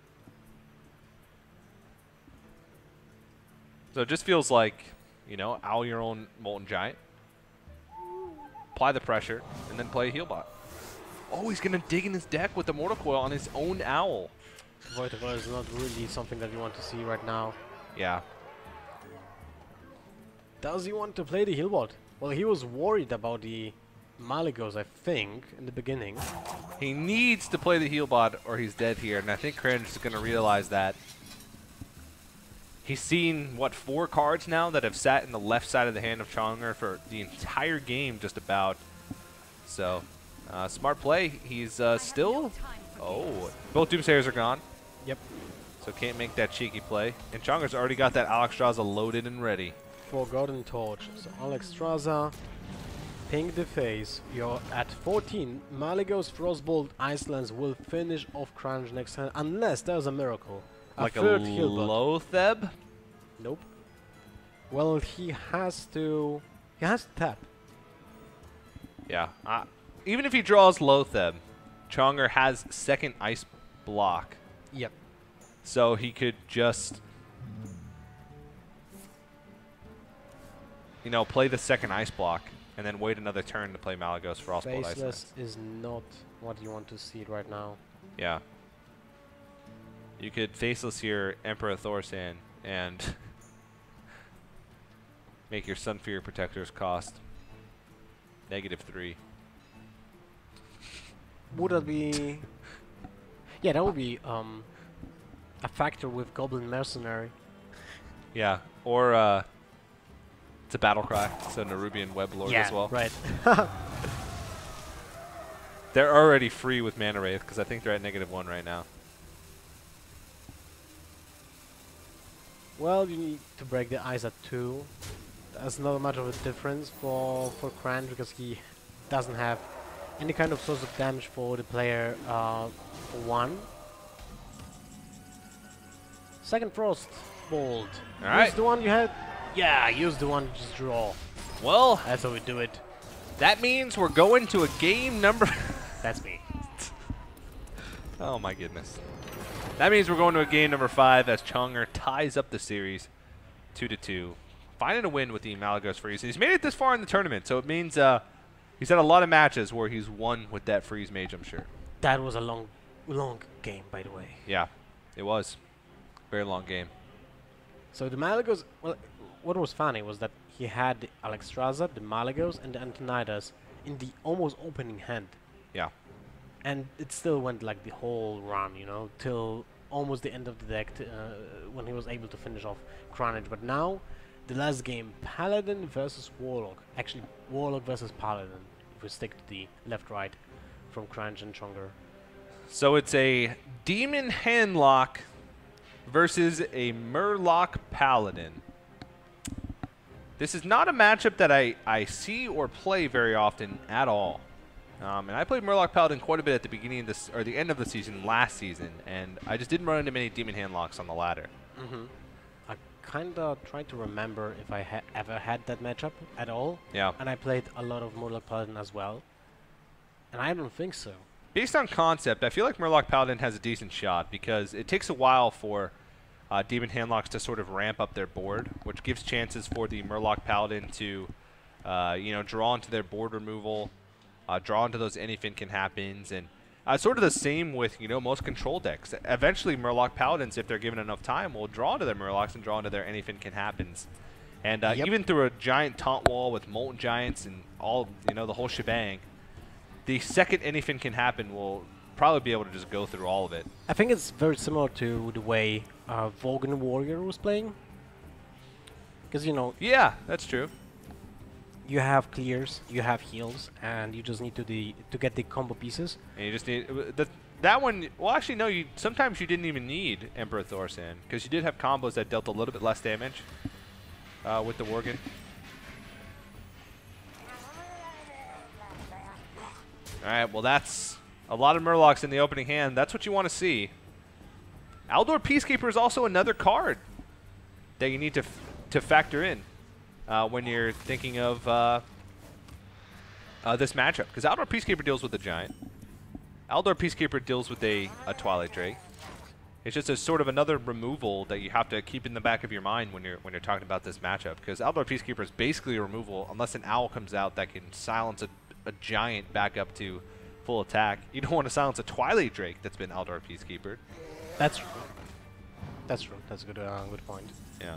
[SPEAKER 1] So it just feels like, you know, owl your own Molten Giant, apply the pressure, and then play a heal bot. Oh, he's going to dig in his deck with the Mortal Coil on his own owl.
[SPEAKER 2] Void of War is not really something that you want to see right now.
[SPEAKER 1] Yeah.
[SPEAKER 2] Does he want to play the healbot? Well, he was worried about the Malygos, I think, in the beginning.
[SPEAKER 1] He needs to play the heal bot or he's dead here, and I think Cringe is going to realize that. He's seen, what, four cards now that have sat in the left side of the hand of Chonger for the entire game, just about. So, uh, smart play. He's uh, still... Oh, both Doomsayers are gone.
[SPEAKER 2] Yep.
[SPEAKER 1] So can't make that cheeky play. And Chonger's already got that Alexstrasza loaded and ready.
[SPEAKER 2] Forgotten Torch. So Alexstrasza, ping the face. You're at fourteen. Malygos, Frostbolt, Icelands will finish off Crunch next turn, unless there's a miracle.
[SPEAKER 1] Like a
[SPEAKER 2] third healbot.
[SPEAKER 1] Lotheb?
[SPEAKER 2] Nope. Well, he has to. He has to tap.
[SPEAKER 1] Yeah. Uh, even if he draws Lotheb, Chonger has second ice block.
[SPEAKER 2] Yep.
[SPEAKER 1] So he could just, you know, play the second ice block and then wait another turn to play Malygos Frostbolt Ice
[SPEAKER 2] Faceless
[SPEAKER 1] Lance.
[SPEAKER 2] is not what you want to see right now.
[SPEAKER 1] Yeah. You could Faceless here Emperor Thorsan and make your Sunfear Protectors cost negative three.
[SPEAKER 2] Would that be? Yeah, that would be um a factor with Goblin Mercenary.
[SPEAKER 1] Yeah. Or uh, it's a battle cry, so Nerubian Web Lord
[SPEAKER 2] yeah,
[SPEAKER 1] as well.
[SPEAKER 2] right.
[SPEAKER 1] They're already free with Mana Wraith because I think they're at negative one right now.
[SPEAKER 2] Well, you need to break the ice at two. That's not much of a difference for for Crunch because he doesn't have any kind of source of damage for the player uh, for one. Second Frost Bolt.
[SPEAKER 1] All right.
[SPEAKER 2] Use the one you had. Yeah, use the one you just draw.
[SPEAKER 1] Well,
[SPEAKER 2] That's how we do it.
[SPEAKER 1] that means we're going to a game number...
[SPEAKER 2] That's me.
[SPEAKER 1] Oh my goodness. That means we're going to a game number five as Chonger ties up the series two to two. Finding a win with the Malygos Freeze. He's made it this far in the tournament, so it means uh, he's had a lot of matches where he's won with that Freeze Mage, I'm sure.
[SPEAKER 2] That was a long, long game, by the way.
[SPEAKER 1] Yeah, it was. Very long game.
[SPEAKER 2] So the Malygos, well, what was funny was that he had the Alexstrasza, the Malygos, and the Antonidas in the almost opening hand.
[SPEAKER 1] Yeah.
[SPEAKER 2] And it still went like the whole run, you know, till almost the end of the deck t uh, when he was able to finish off Carnage. But now, the last game, Paladin versus Warlock. Actually, Warlock versus Paladin, if we stick to the left-right from Crunch and Chonger.
[SPEAKER 1] So it's a Demon Handlock versus a Murloc Paladin. This is not a matchup that I, I see or play very often at all. Um, and I played Murloc Paladin quite a bit at the beginning of this, or the end of the season last season, and I just didn't run into many Demon Handlocks on the ladder.
[SPEAKER 2] Mm-hmm. I kind of tried to remember if I ha ever had that matchup at all.
[SPEAKER 1] Yeah.
[SPEAKER 2] And I played a lot of Murloc Paladin as well. And I don't think so.
[SPEAKER 1] Based on concept, I feel like Murloc Paladin has a decent shot because it takes a while for uh, Demon Handlocks to sort of ramp up their board, which gives chances for the Murloc Paladin to, uh, you know, draw into their board removal, uh, draw into those anything can happens, and uh, sort of the same with, you know, most control decks. Eventually, Murloc Paladins, if they're given enough time, will draw into their Murlocs and draw into their anything can happens. And uh,
[SPEAKER 2] Yep.
[SPEAKER 1] even through a giant taunt wall with Molten Giants and all, you know, the whole shebang, the second anything can happen will probably be able to just go through all of it.
[SPEAKER 2] I think it's very similar to the way uh, Vogan Warrior was playing. Because, you know,
[SPEAKER 1] Yeah, that's true.
[SPEAKER 2] you have clears, you have heals, and you just need to the to get the combo pieces.
[SPEAKER 1] And you just need the, that one. Well, actually, no. You sometimes you didn't even need Emperor Thorsan because you did have combos that dealt a little bit less damage uh, with the Worgen. All right. Well, that's a lot of Murlocs in the opening hand. That's what you want to see. Aldor Peacekeeper is also another card that you need to f to factor in uh, when you're thinking of uh, uh, this matchup, because Aldor Peacekeeper deals with the Giant. Aldor Peacekeeper deals with a, a Twilight Drake. It's just a sort of another removal that you have to keep in the back of your mind when you're when you're talking about this matchup, because Aldor Peacekeeper is basically a removal unless an Owl comes out that can silence a, a Giant back up to full attack. You don't want to silence a Twilight Drake that's been Aldor Peacekeeper.
[SPEAKER 2] That's true. That's true. That's a good, uh, good point.
[SPEAKER 1] Yeah.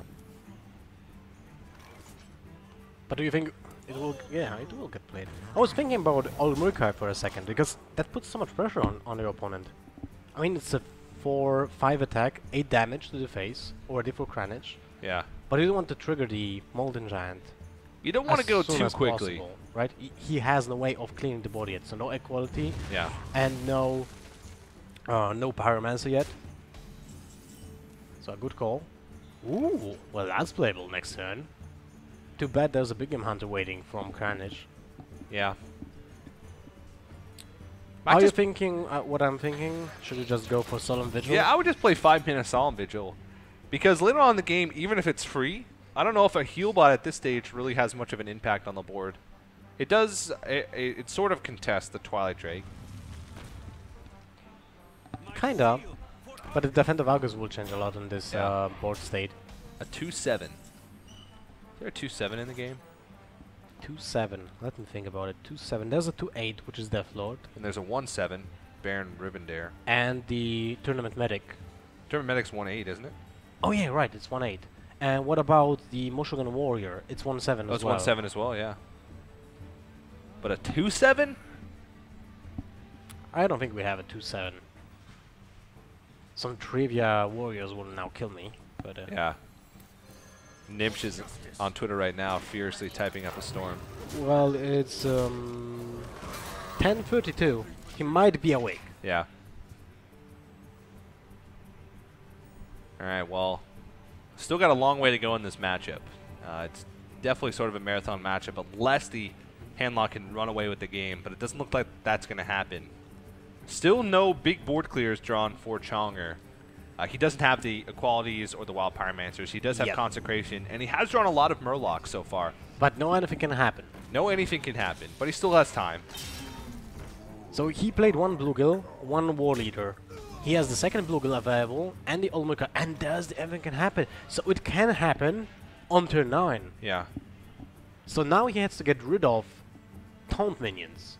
[SPEAKER 2] But do you think it will? Yeah, it will get played. I was thinking about Old Murkai for a second because that puts so much pressure on on your opponent. I mean, it's a four five attack, eight damage to the face already for Kranich,
[SPEAKER 1] Yeah.
[SPEAKER 2] but you don't want to trigger the Molten Giant.
[SPEAKER 1] You don't want to
[SPEAKER 2] as
[SPEAKER 1] go
[SPEAKER 2] soon
[SPEAKER 1] too
[SPEAKER 2] as
[SPEAKER 1] quickly.
[SPEAKER 2] possible, right? He, he has no way of cleaning the board yet, so no equality
[SPEAKER 1] Yeah.
[SPEAKER 2] and no uh, no Pyromancer yet. So a good call. Ooh, well that's playable next turn. Too bad there's a Big Game Hunter waiting from Kranich.
[SPEAKER 1] Yeah.
[SPEAKER 2] Are you
[SPEAKER 1] just,
[SPEAKER 2] thinking uh, what I'm thinking? Should we just go for Solemn Vigil?
[SPEAKER 1] yeah, I would just play five mana Solemn Vigil, because later on in the game, even if it's free, I don't know if a heal bot at this stage really has much of an impact on the board. It does. It, it, it sort of contests the Twilight Drake.
[SPEAKER 2] Kinda. But the Defender Valgus will change a lot in this
[SPEAKER 1] Yeah.
[SPEAKER 2] uh, board state.
[SPEAKER 1] A two seven. Is there a two seven in the game?
[SPEAKER 2] two seven. Let me think about it. two seven. There's a two eight, which is Death Lord.
[SPEAKER 1] And there's a one seven, Baron Rivendare.
[SPEAKER 2] And the Tournament Medic.
[SPEAKER 1] Tournament Medic's one eight, isn't it?
[SPEAKER 2] Oh yeah, right. It's one eight. And what about the Moshogun Warrior? It's one seven
[SPEAKER 1] Oh,
[SPEAKER 2] as
[SPEAKER 1] it's
[SPEAKER 2] well.
[SPEAKER 1] one seven as well, yeah. But a two seven?
[SPEAKER 2] I don't think we have a two seven. Some Trivia Warriors will now kill me. But uh,
[SPEAKER 1] Yeah. Nimsh is on Twitter right now, furiously typing up a storm.
[SPEAKER 2] well, it's um, ten thirty-two. He might be awake.
[SPEAKER 1] Yeah. Alright, well, still got a long way to go in this matchup. Uh, it's definitely sort of a marathon matchup, unless the Handlock can run away with the game, but it doesn't look like that's going to happen. Still no big board clears drawn for Chonger. Uh, he doesn't have the Equalities or the Wild Pyromancers. He does have
[SPEAKER 2] Yep.
[SPEAKER 1] Consecration, and he has drawn a lot of Murlocs so far.
[SPEAKER 2] But no anything can happen.
[SPEAKER 1] No anything can happen, but he still has time.
[SPEAKER 2] So he played one Bluegill, one War Leader. He has the second Bluegill available and the Olmeka, and does the everything can happen. So it can happen on turn nine.
[SPEAKER 1] Yeah.
[SPEAKER 2] So now he has to get rid of Taunt minions.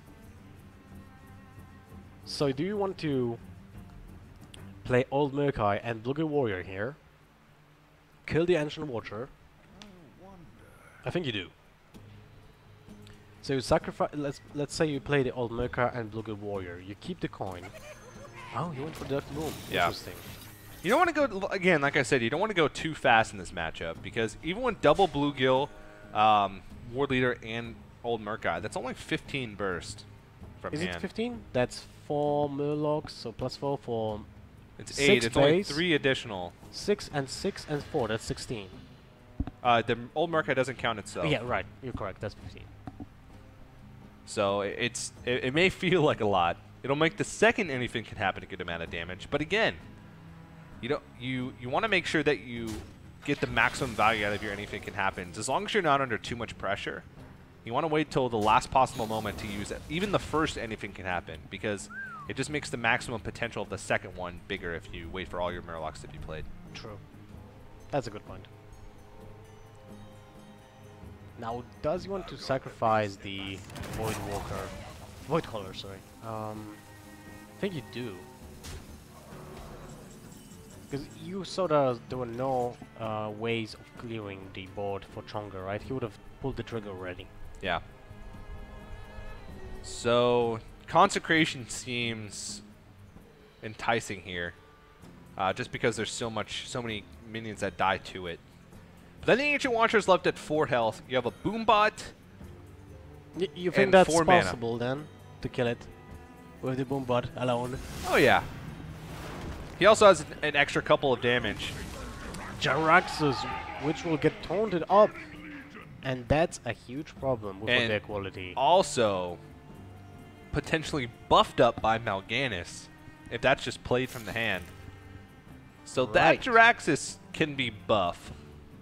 [SPEAKER 2] So do you want to play Old Murkai and Bluegill Warrior here? Kill the Ancient Watcher? I think you do. So you sacrifice. Let's let's say you play the Old Murkai and Bluegill Warrior. You keep the coin. Oh, you went for Dark Moon.
[SPEAKER 1] Yeah.
[SPEAKER 2] Interesting.
[SPEAKER 1] You don't want to go, again, like I said, you don't want to go too fast in this matchup, because even with double Bluegill, um, War Leader, and Old Murkai, that's only fifteen burst from
[SPEAKER 2] Is
[SPEAKER 1] hand.
[SPEAKER 2] it fifteen? That's four Murlocs, so plus four for
[SPEAKER 1] It's
[SPEAKER 2] six
[SPEAKER 1] eight. It's only
[SPEAKER 2] base?
[SPEAKER 1] three additional.
[SPEAKER 2] six and six and four. That's sixteen.
[SPEAKER 1] Uh, the Old Murkai doesn't count itself.
[SPEAKER 2] Oh, yeah, right. You're correct. That's fifteen.
[SPEAKER 1] So i- it's it, it may feel like a lot. It'll make the second anything can happen a good amount of damage. But again, you don't you you want to make sure that you get the maximum value out of your anything can happen. As long as you're not under too much pressure, you want to wait till the last possible moment to use it. Even the first anything can happen, because it just makes the maximum potential of the second one bigger if you wait for all your Murlocs to be played.
[SPEAKER 2] True. That's a good point. Now, does he want to sacrifice the Void Walker? Void Caller, sorry. Um, I think you do. Because you saw that there were no uh, ways of clearing the board for Chonga, right? He would have pulled the trigger already.
[SPEAKER 1] Yeah. So, Consecration seems enticing here. Uh, just because there's so much, so many minions that die to it. But then the Ancient Watcher's left at four health. You have a Boombot.
[SPEAKER 2] Y you think
[SPEAKER 1] and
[SPEAKER 2] that's
[SPEAKER 1] four mana.
[SPEAKER 2] possible then, to kill it with the Boombot alone?
[SPEAKER 1] Oh yeah. He also has an, an extra couple of damage.
[SPEAKER 2] Jaraxxus, which will get taunted up. And that's a huge problem with
[SPEAKER 1] And
[SPEAKER 2] their quality.
[SPEAKER 1] Also, potentially buffed up by Mal'Ganis, if that's just played from the hand. So
[SPEAKER 2] Right.
[SPEAKER 1] that Jaraxxus can be buff.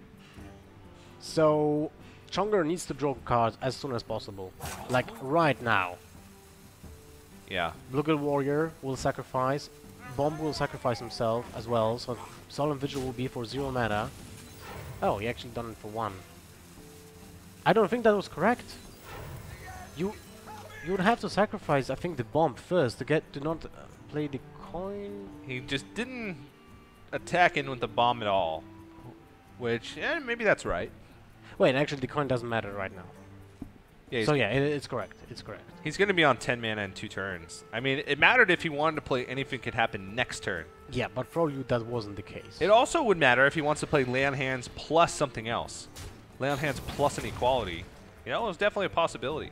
[SPEAKER 2] So, Chonga needs to draw cards as soon as possible. Like, right now.
[SPEAKER 1] Yeah.
[SPEAKER 2] Bluegill Warrior will sacrifice. Bomb will sacrifice himself as well, so Solemn Vigil will be for zero mana. Oh, he actually done it for one. I don't think that was correct. You you would have to sacrifice, I think, the bomb first to get to not uh, play the coin.
[SPEAKER 1] He just didn't attack in with the bomb at all. Which, eh, maybe that's right.
[SPEAKER 2] Wait, actually, the coin doesn't matter right now.
[SPEAKER 1] Yeah, he's,
[SPEAKER 2] So yeah, it, it's correct. It's correct.
[SPEAKER 1] he's going to be on ten mana in two turns. I mean, it mattered if he wanted to play anything could happen next turn.
[SPEAKER 2] Yeah, but for you, that wasn't the case.
[SPEAKER 1] It also would matter if he wants to play Lay on Hands plus something else. Lay on Hands plus an equality. You know, it was definitely a possibility.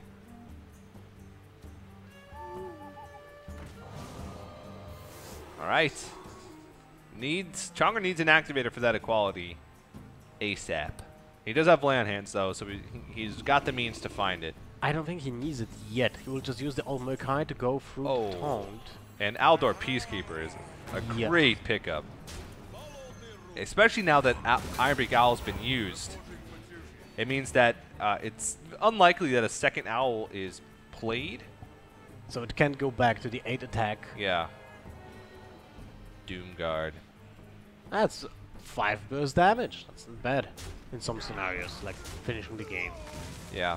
[SPEAKER 1] All right. Needs Chonga needs an activator for that equality ASAP. He does have Lay on Hands, though, so he, he's got the means to find it.
[SPEAKER 2] I don't think he needs it yet. He will just use the Old Murkai to go through
[SPEAKER 1] Oh.
[SPEAKER 2] Taunt.
[SPEAKER 1] And Aldor Peacekeeper is a
[SPEAKER 2] Yeah.
[SPEAKER 1] great pickup. Especially now that Al Ironbeak Owl has been used. It means that uh, it's unlikely that a second Owl is played.
[SPEAKER 2] So it can go back to the eight attack.
[SPEAKER 1] Yeah. Doomguard.
[SPEAKER 2] That's five burst damage. That's not bad in some scenarios, like finishing the game.
[SPEAKER 1] Yeah.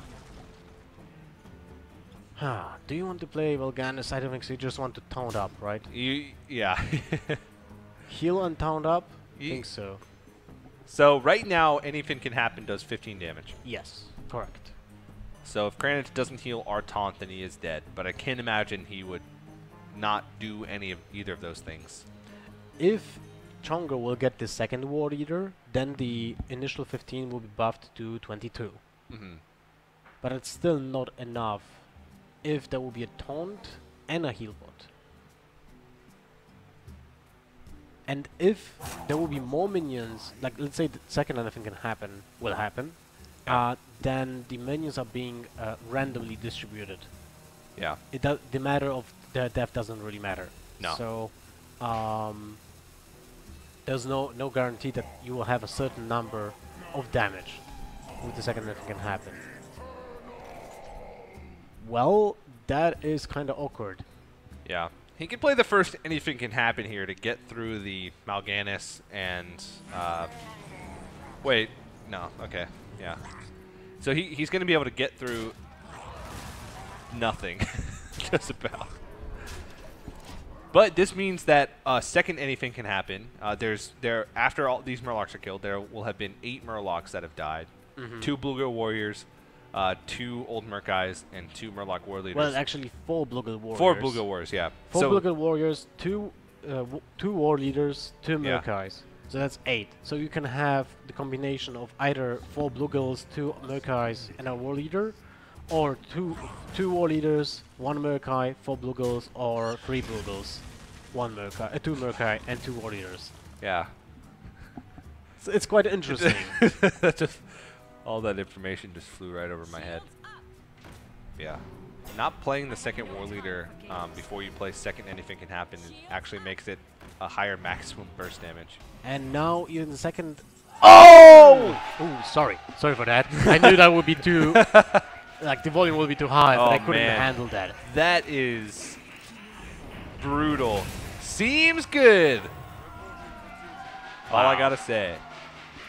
[SPEAKER 2] Ah, do you want to play Mal'Ganis? I don't think so. You just want to taunt up, right?
[SPEAKER 1] You, yeah.
[SPEAKER 2] Heal and taunt up? I
[SPEAKER 1] Ye-
[SPEAKER 2] think so.
[SPEAKER 1] So right now, anything can happen does fifteen damage.
[SPEAKER 2] Yes, correct.
[SPEAKER 1] So if Kranich doesn't heal our taunt, then he is dead. But I can't imagine he would not do any of either of those things.
[SPEAKER 2] If Chonga will get the second War Eater, then the initial fifteen will be buffed to twenty-two.
[SPEAKER 1] Mm-hmm.
[SPEAKER 2] But it's still not enough if there will be a taunt and a heal bot. And if there will be more minions, like let's say the second anything can happen, will happen,
[SPEAKER 1] Yeah.
[SPEAKER 2] uh, then the minions are being uh, randomly distributed.
[SPEAKER 1] Yeah.
[SPEAKER 2] It does. The matter of their death doesn't really matter.
[SPEAKER 1] No.
[SPEAKER 2] So, um, there's no no guarantee that you will have a certain number of damage with the second anything can happen. Well, that is kind of awkward.
[SPEAKER 1] Yeah. He can play the first anything can happen here to get through the Mal'Ganis and uh, wait, no, okay, yeah. So he he's going to be able to get through nothing, just about. But this means that uh, second anything can happen. Uh, there's there after all these Murlocs are killed, there will have been eight Murlocs that have died,
[SPEAKER 2] Mm-hmm.
[SPEAKER 1] two Bluegill Warriors, uh, two Old Murkais, and two Murloc War Leaders.
[SPEAKER 2] Well, actually, four Bluegill Warriors.
[SPEAKER 1] Four Bluegill Warriors, yeah.
[SPEAKER 2] Four
[SPEAKER 1] so
[SPEAKER 2] Bluegill Warriors, two uh, w two War Leaders, two
[SPEAKER 1] Yeah.
[SPEAKER 2] Murkais. So that's eight. So you can have the combination of either four Bluegills, two Murkais, and a War Leader, or two two War Leaders, one Murkai, four Bluegills, or three Bluegills, one Murkai, uh, two Murkai, and two War Leaders.
[SPEAKER 1] yeah.
[SPEAKER 2] So it's quite interesting.
[SPEAKER 1] Just all that information just flew right over my head. Yeah. Not playing the second War Leader um, before you play second anything can happen actually makes it a higher maximum burst damage.
[SPEAKER 2] And now even the second. Oh! Oh, sorry, sorry for that. I knew that would be too, like the volume would be too high, but
[SPEAKER 1] Oh,
[SPEAKER 2] I couldn't
[SPEAKER 1] man.
[SPEAKER 2] handle that.
[SPEAKER 1] That is brutal. Seems good. All I
[SPEAKER 2] Wow.
[SPEAKER 1] gotta say.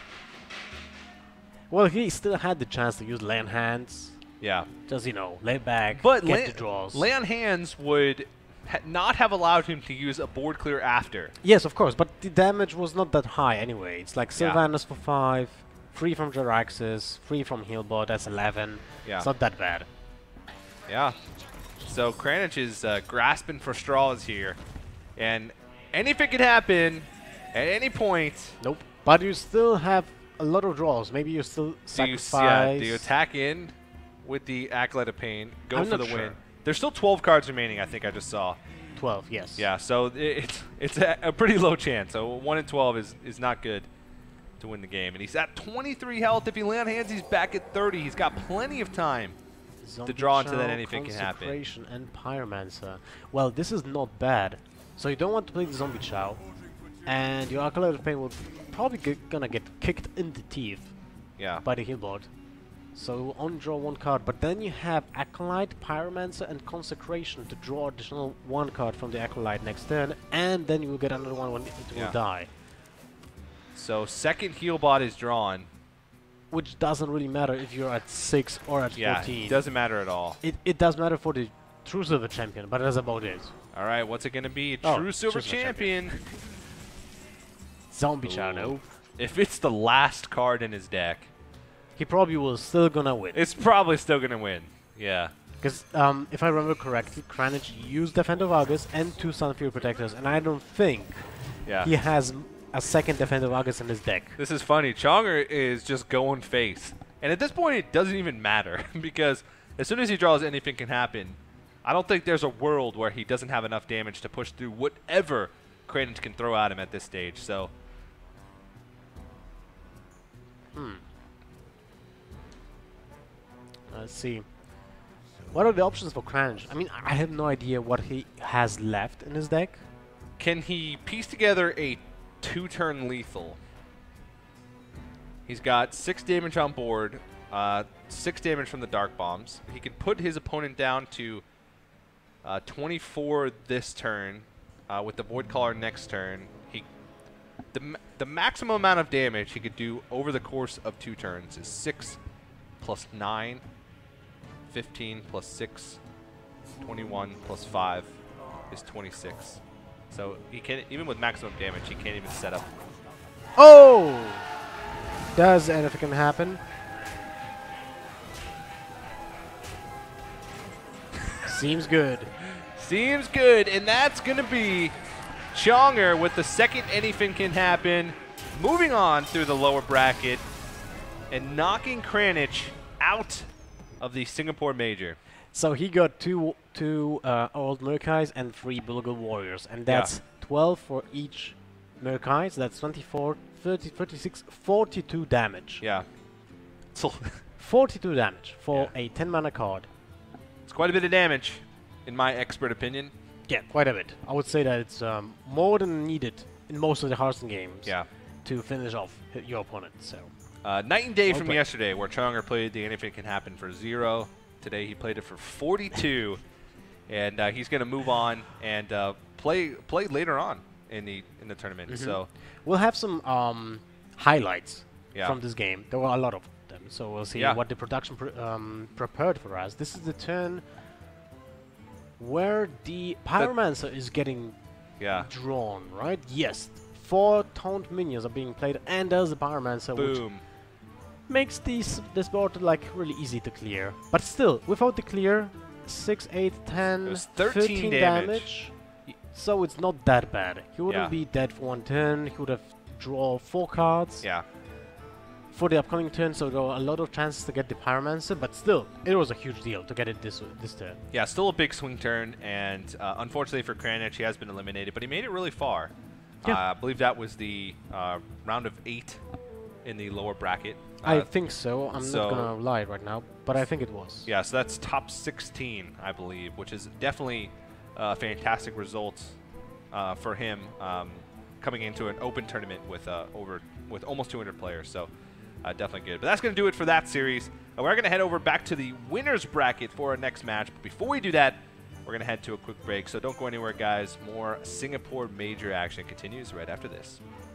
[SPEAKER 2] Well, he still had the chance to use lay on hands.
[SPEAKER 1] Yeah.
[SPEAKER 2] Just, you know, lay back,
[SPEAKER 1] But
[SPEAKER 2] get
[SPEAKER 1] lay,
[SPEAKER 2] the draws.
[SPEAKER 1] lay on hands would ha not have allowed him to use a board clear after.
[SPEAKER 2] Yes, of course, but the damage was not that high anyway. It's like
[SPEAKER 1] Yeah.
[SPEAKER 2] Sylvanas for five, free from Jaraxxus, free from Healbot, that's eleven.
[SPEAKER 1] Yeah.
[SPEAKER 2] It's not that bad.
[SPEAKER 1] Yeah. So Kranich is uh, grasping for straws here. And anything can happen at any point.
[SPEAKER 2] Nope. But you still have a lot of draws. Maybe you still
[SPEAKER 1] Do you,
[SPEAKER 2] sacrifice.
[SPEAKER 1] yeah, do you attack in with the Acolyte of Pain, go
[SPEAKER 2] I'm
[SPEAKER 1] for
[SPEAKER 2] not
[SPEAKER 1] the
[SPEAKER 2] sure.
[SPEAKER 1] win? There's still twelve cards remaining, I think I just saw.
[SPEAKER 2] twelve, yes.
[SPEAKER 1] Yeah, so it, it's it's a, a pretty low chance. So one in twelve is, is not good to win the game. And he's at twenty-three health. If he lay on hands, he's back at thirty. He's got plenty of time.
[SPEAKER 2] Zombie
[SPEAKER 1] draw into that
[SPEAKER 2] Chow,
[SPEAKER 1] anything can happen.
[SPEAKER 2] Consecration and Pyromancer. Well, this is not bad. So you don't want to play the Zombie Chow. And your Acolyte of Pain will probably get, gonna get kicked in the teeth
[SPEAKER 1] Yeah.
[SPEAKER 2] by the Healbot. So on draw one card, but then you have Acolyte, Pyromancer, and Consecration to draw additional one card from the Acolyte next turn, and then you will get another one when it
[SPEAKER 1] Yeah.
[SPEAKER 2] will die.
[SPEAKER 1] So second Healbot is drawn.
[SPEAKER 2] Which doesn't really matter if you're at six or at
[SPEAKER 1] Yeah,
[SPEAKER 2] fourteen.
[SPEAKER 1] doesn't matter at all.
[SPEAKER 2] It, it does matter for the True Silver Champion, but that's about it.
[SPEAKER 1] All right, what's it going to be?
[SPEAKER 2] Oh,
[SPEAKER 1] True Silver
[SPEAKER 2] Silver
[SPEAKER 1] Champion.
[SPEAKER 2] Zombie Chow,
[SPEAKER 1] Ooh.
[SPEAKER 2] no.
[SPEAKER 1] If it's the last card in his deck,
[SPEAKER 2] He probably will still gonna win.
[SPEAKER 1] it's probably still going to win. Yeah.
[SPEAKER 2] Because um, if I remember correctly, Kranich used Defender of Argus and two Sunfury Protectors, and I don't think
[SPEAKER 1] Yeah.
[SPEAKER 2] he has m- a second Defender of Argus in his deck.
[SPEAKER 1] This is funny. Chonger is just going face. And at this point, it doesn't even matter because as soon as he draws, anything can happen. I don't think there's a world where he doesn't have enough damage to push through whatever Kranich can throw at him at this stage. So,
[SPEAKER 2] Hmm. Let's see. What are the options for Kranich? I mean, I have no idea what he has left in his deck.
[SPEAKER 1] can he piece together a two-turn lethal? He's got six damage on board, uh, six damage from the Dark Bombs. He can put his opponent down to uh, twenty-four this turn uh, with the Void Caller next turn. He, the, ma the maximum amount of damage he could do over the course of two turns is six plus nine, fifteen plus six, twenty-one plus five is twenty-six. So he can, even with maximum damage, he can't even set up.
[SPEAKER 2] Oh! Does anything happen? Seems good.
[SPEAKER 1] Seems good, and that's going to be Chonger with the second anything can happen, moving on through the lower bracket and knocking Kranich out of the Singapore Major.
[SPEAKER 2] So he got two two uh, old Murkais and three Bulgur Warriors, and that's twelve for each Murkai, so that's twenty-four, thirty, thirty-six, forty-two damage.
[SPEAKER 1] Yeah. So
[SPEAKER 2] forty-two damage for
[SPEAKER 1] Yeah.
[SPEAKER 2] a ten mana card.
[SPEAKER 1] it's quite a bit of damage, in my expert opinion.
[SPEAKER 2] Yeah, quite a bit. I would say that it's um, more than needed in most of the Hearthstone games
[SPEAKER 1] Yeah.
[SPEAKER 2] to finish off h- your opponent. So
[SPEAKER 1] Uh, night and day
[SPEAKER 2] Well
[SPEAKER 1] from
[SPEAKER 2] played.
[SPEAKER 1] yesterday, where Chonger played the anything can happen for zero. Today he played it for forty-two, and uh, he's going to move on and uh, play play later on in the in the tournament.
[SPEAKER 2] Mhm.
[SPEAKER 1] So
[SPEAKER 2] we'll have some um, highlights
[SPEAKER 1] Yeah.
[SPEAKER 2] from this game. There were a lot of them, so we'll see
[SPEAKER 1] Yeah.
[SPEAKER 2] what the production pr um, prepared for us. This is the turn where the Pyromancer is getting
[SPEAKER 1] yeah,
[SPEAKER 2] drawn, right? Yes. Four taunt minions are being played, and there's the Pyromancer, which
[SPEAKER 1] boom.
[SPEAKER 2] makes these this board like really easy to clear. But still, without the clear, six, eight, ten,
[SPEAKER 1] It was thirteen damage.
[SPEAKER 2] y- So it's not that bad. He wouldn't
[SPEAKER 1] Yeah.
[SPEAKER 2] be dead for one turn. He would have draw four cards
[SPEAKER 1] Yeah,
[SPEAKER 2] for the upcoming turn. So there were a lot of chances to get the Pyromancer. But still, it was a huge deal to get it this this turn.
[SPEAKER 1] yeah, still a big swing turn, and uh, unfortunately for Kranich, he has been eliminated, but he made it really far.
[SPEAKER 2] Yeah.
[SPEAKER 1] Uh, I believe that was the uh, round of eight in the lower bracket.
[SPEAKER 2] I
[SPEAKER 1] Uh,
[SPEAKER 2] think so. I'm
[SPEAKER 1] so-
[SPEAKER 2] not gonna lie right now, but I think it was.
[SPEAKER 1] Yeah, so that's top sixteen, I believe, which is definitely a fantastic result uh, for him um, coming into an open tournament with uh, over with almost two hundred players. So uh, definitely good. But that's going to do it for that series. Uh, we're going to head over back to the winners bracket for our next match. But before we do that, we're going to head to a quick break. So don't go anywhere, guys. More Singapore Major action continues right after this.